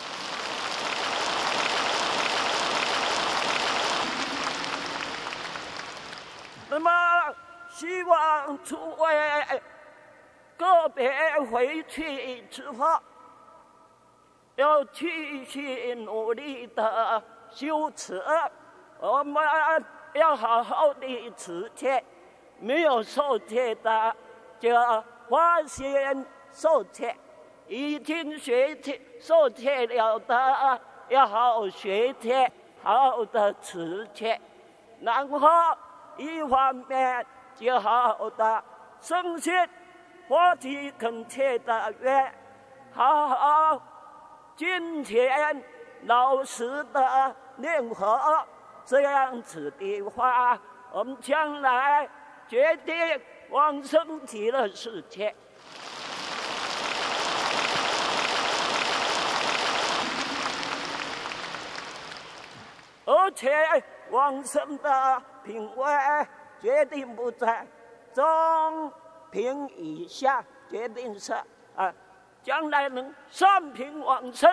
那么希望诸位个别回去之后，要继续努力的修持，我们要好好的持戒，没有受戒的就发心受戒，已经学戒受戒了的要好好学戒，好好的持戒，然后一方面就好好的生信发起恳切的愿，好好金钱老实的念佛，这样子的话，我们将来决定往生极乐世界。而且往生的品位决定不在中品以下，决定是啊，将来能上品往生。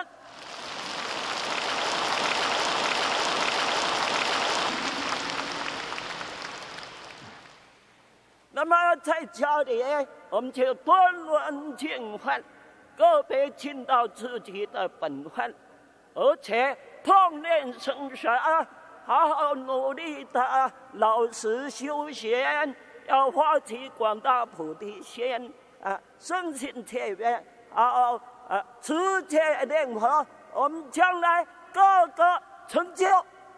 那么在家里，我们就端论尽分，个别尽到自己的本分，而且痛念生死，好好努力的老实修行，要发起广大菩提心啊，深信切愿，好好啊持戒念佛，我们将来各个成就。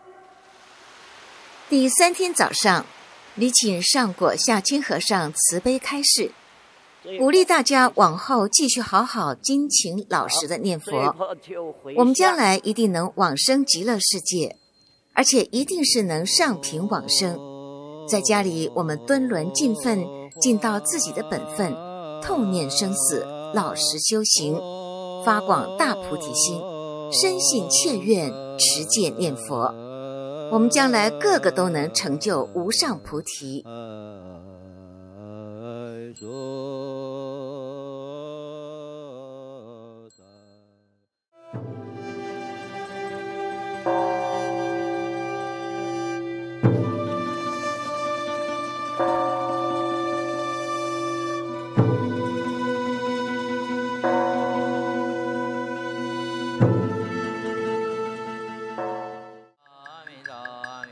第三天早上，礼请上果下清和尚慈悲开示，鼓励大家往后继续好好精勤老实的念佛，我们将来一定能往生极乐世界，而且一定是能上品往生。在家里我们敦伦尽分，尽到自己的本分，痛念生死，老实修行，发广大菩提心，深信切愿，持戒念佛，我们将来个个都能成就无上菩提。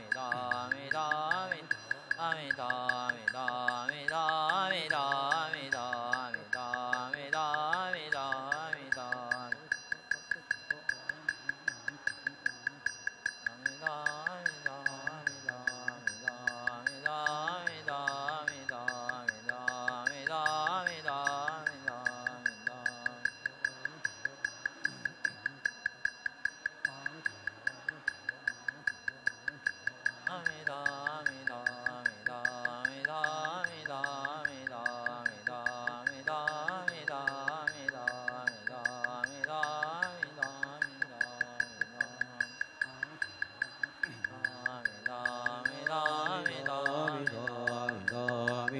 阿弥陀，阿弥陀，阿弥陀，阿弥陀，阿弥陀，阿弥陀。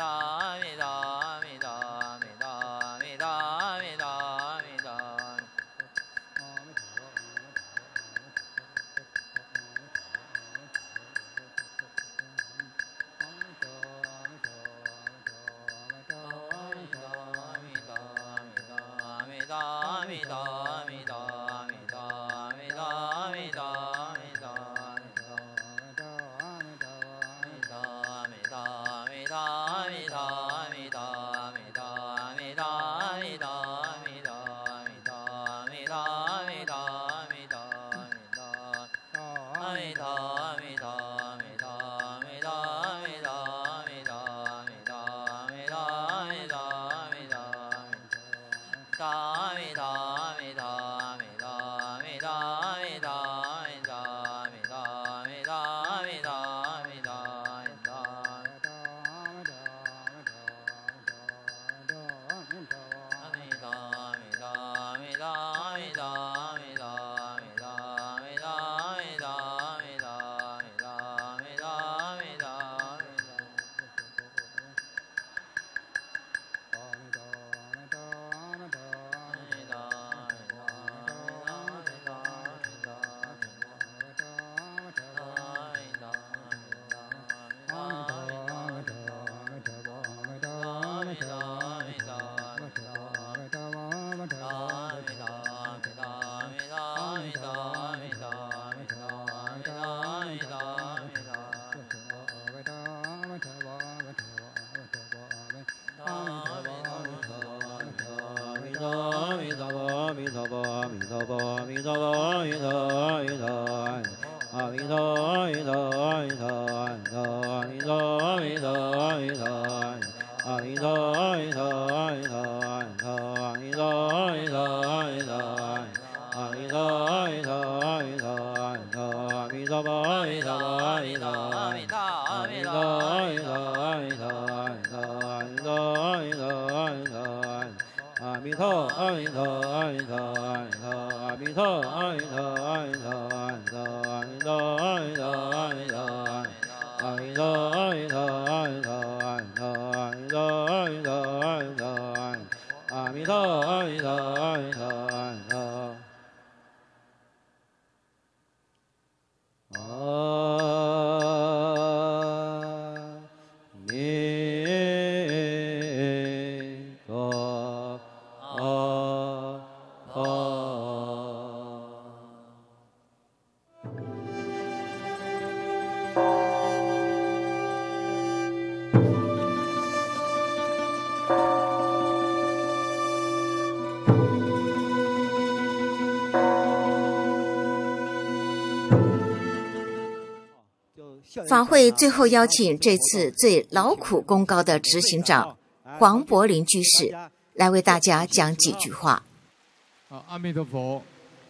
法会最后邀请这次最劳苦功高的执行长黄柏林居士来为大家讲几句话。 啊，阿弥陀佛。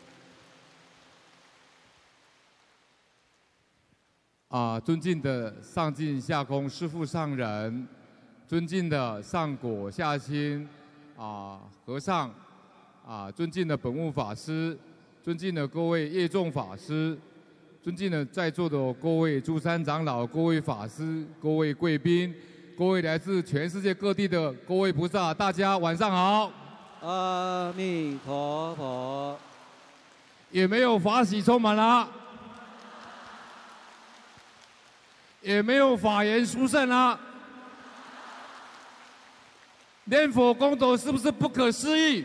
啊，尊敬的上进下空师父上人，尊敬的上果下亲啊和尚，啊，尊敬的本务法师，尊敬的各位业众法师。尊敬的在座的各位诸山长老、各位法师、各位贵宾、各位来自全世界各地的各位菩萨，大家晚上好。 阿弥陀佛。 也没有法喜充满了，也没有法言殊胜了。念佛功德是不是不可思议？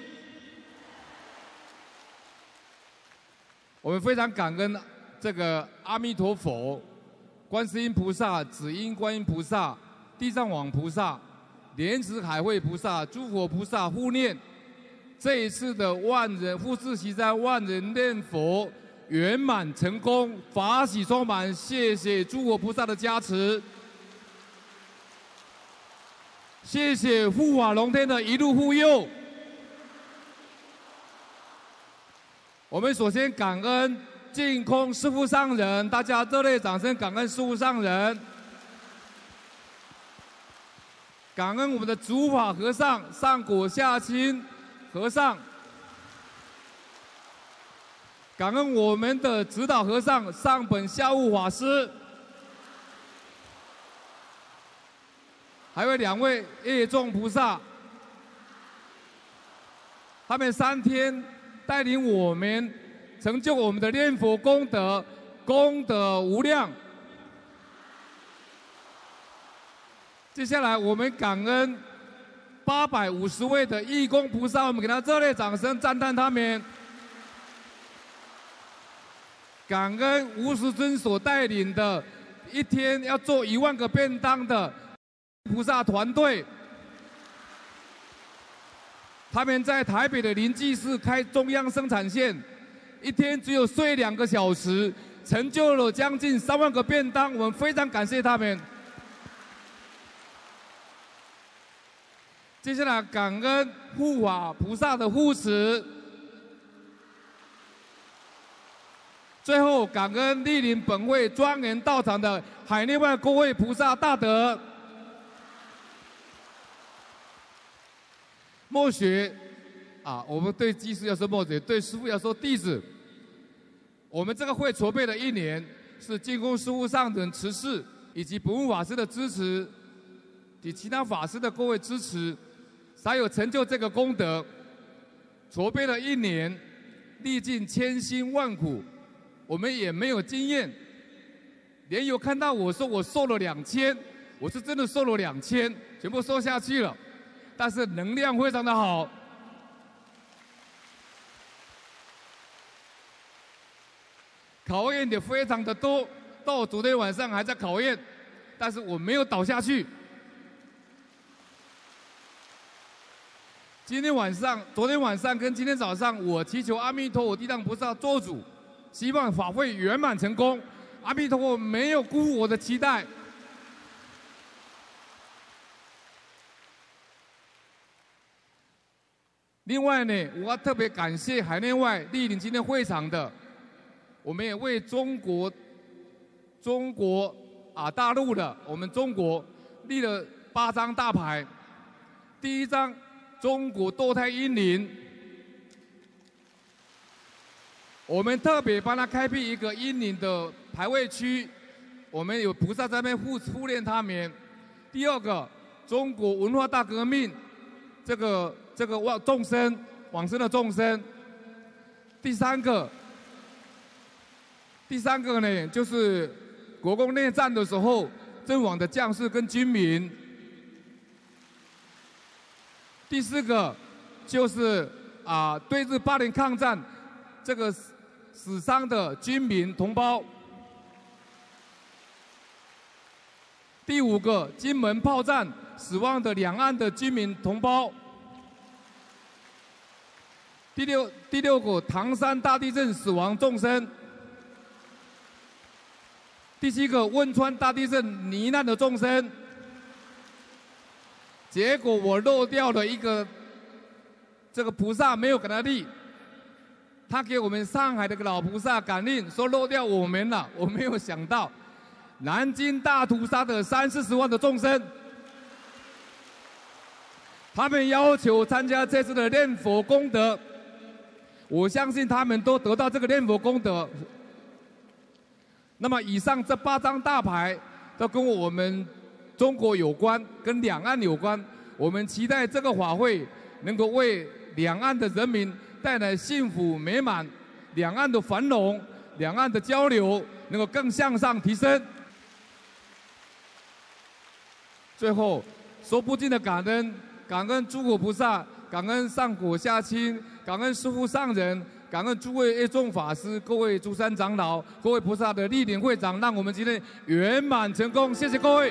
我们非常感恩这个阿弥陀佛、观世音菩萨、紫音观音菩萨、地藏王菩萨、莲池海会菩萨、诸佛菩萨护念，这一次的万人富士习在万人念佛圆满成功，法喜充满，谢谢诸佛菩萨的加持，谢谢护法龙天的一路护佑。我们首先感恩净空师父上人，大家热烈掌声感恩师父上人，感恩我们的主法和尚上果下亲和尚，感恩我们的指导和尚上本下悟法师， 还有两位业众菩萨，他们三天带领我们成就我们的念佛功德，功德无量。接下来我们感恩八百五十位的义工菩萨，我们给他热烈掌声赞叹他们。感恩无师尊所带领的一天要做一万个便当的菩萨团队，他们在台北的临济市开中央生产线，一天只有睡两个小时，成就了将近三万个便当，我们非常感谢他们。接下来感恩护法菩萨的护持。最后，感恩莅临本会庄严道场的海内外各位菩萨大德。默学啊，我们对居士要说默学，对师父要说弟子。我们这个会筹备了一年，是净空师父上人慈氏以及本悟法师的支持，及其他法师的各位支持，才有成就这个功德。筹备了一年，历尽千辛万苦。我们也没有经验，连友看到我说我瘦了两千，我是真的瘦了两千，全部瘦下去了，但是能量非常的好。考验也非常的多，到昨天晚上还在考验，但是我没有倒下去。今天晚上、昨天晚上跟今天早上，我祈求阿弥陀佛地藏菩萨做主。希望法会圆满成功，阿弥陀佛没有辜负我的期待。另外呢，我要特别感谢海内外莅临今天会场的，我们也为中国、中国啊大陆的我们中国立了八张大牌。第一张，中国堕胎英灵。我们特别帮他开辟一个英灵的排位区，我们有菩萨在那边护护念他们。第二个，中国文化大革命，这个这个往众生往生的众生。第三个，第三个呢，就是国共内战的时候，阵亡的将士跟军民。第四个，就是啊，对日八年抗战这个死伤的军民同胞。第五个，金门炮战死亡的两岸的军民同胞。第六第六个，唐山大地震死亡众生。第七个，汶川大地震罹难的众生。结果我漏掉了一个，这个菩萨没有给他立。他给我们上海的老菩萨感应说漏掉我们了，我没有想到，南京大屠杀的三四十万的众生，他们要求参加这次的念佛功德，我相信他们都得到这个念佛功德。那么以上这八张大牌都跟我们中国有关，跟两岸有关，我们期待这个法会能够为两岸的人民带来幸福美满，两岸的繁荣，两岸的交流能够更向上提升。最后，说不尽的感恩，感恩诸佛菩萨，感恩上果下亲，感恩师父上人，感恩诸位业众法师、各位诸山长老、各位菩萨的莅临会长，让我们今天圆满成功。谢谢各位。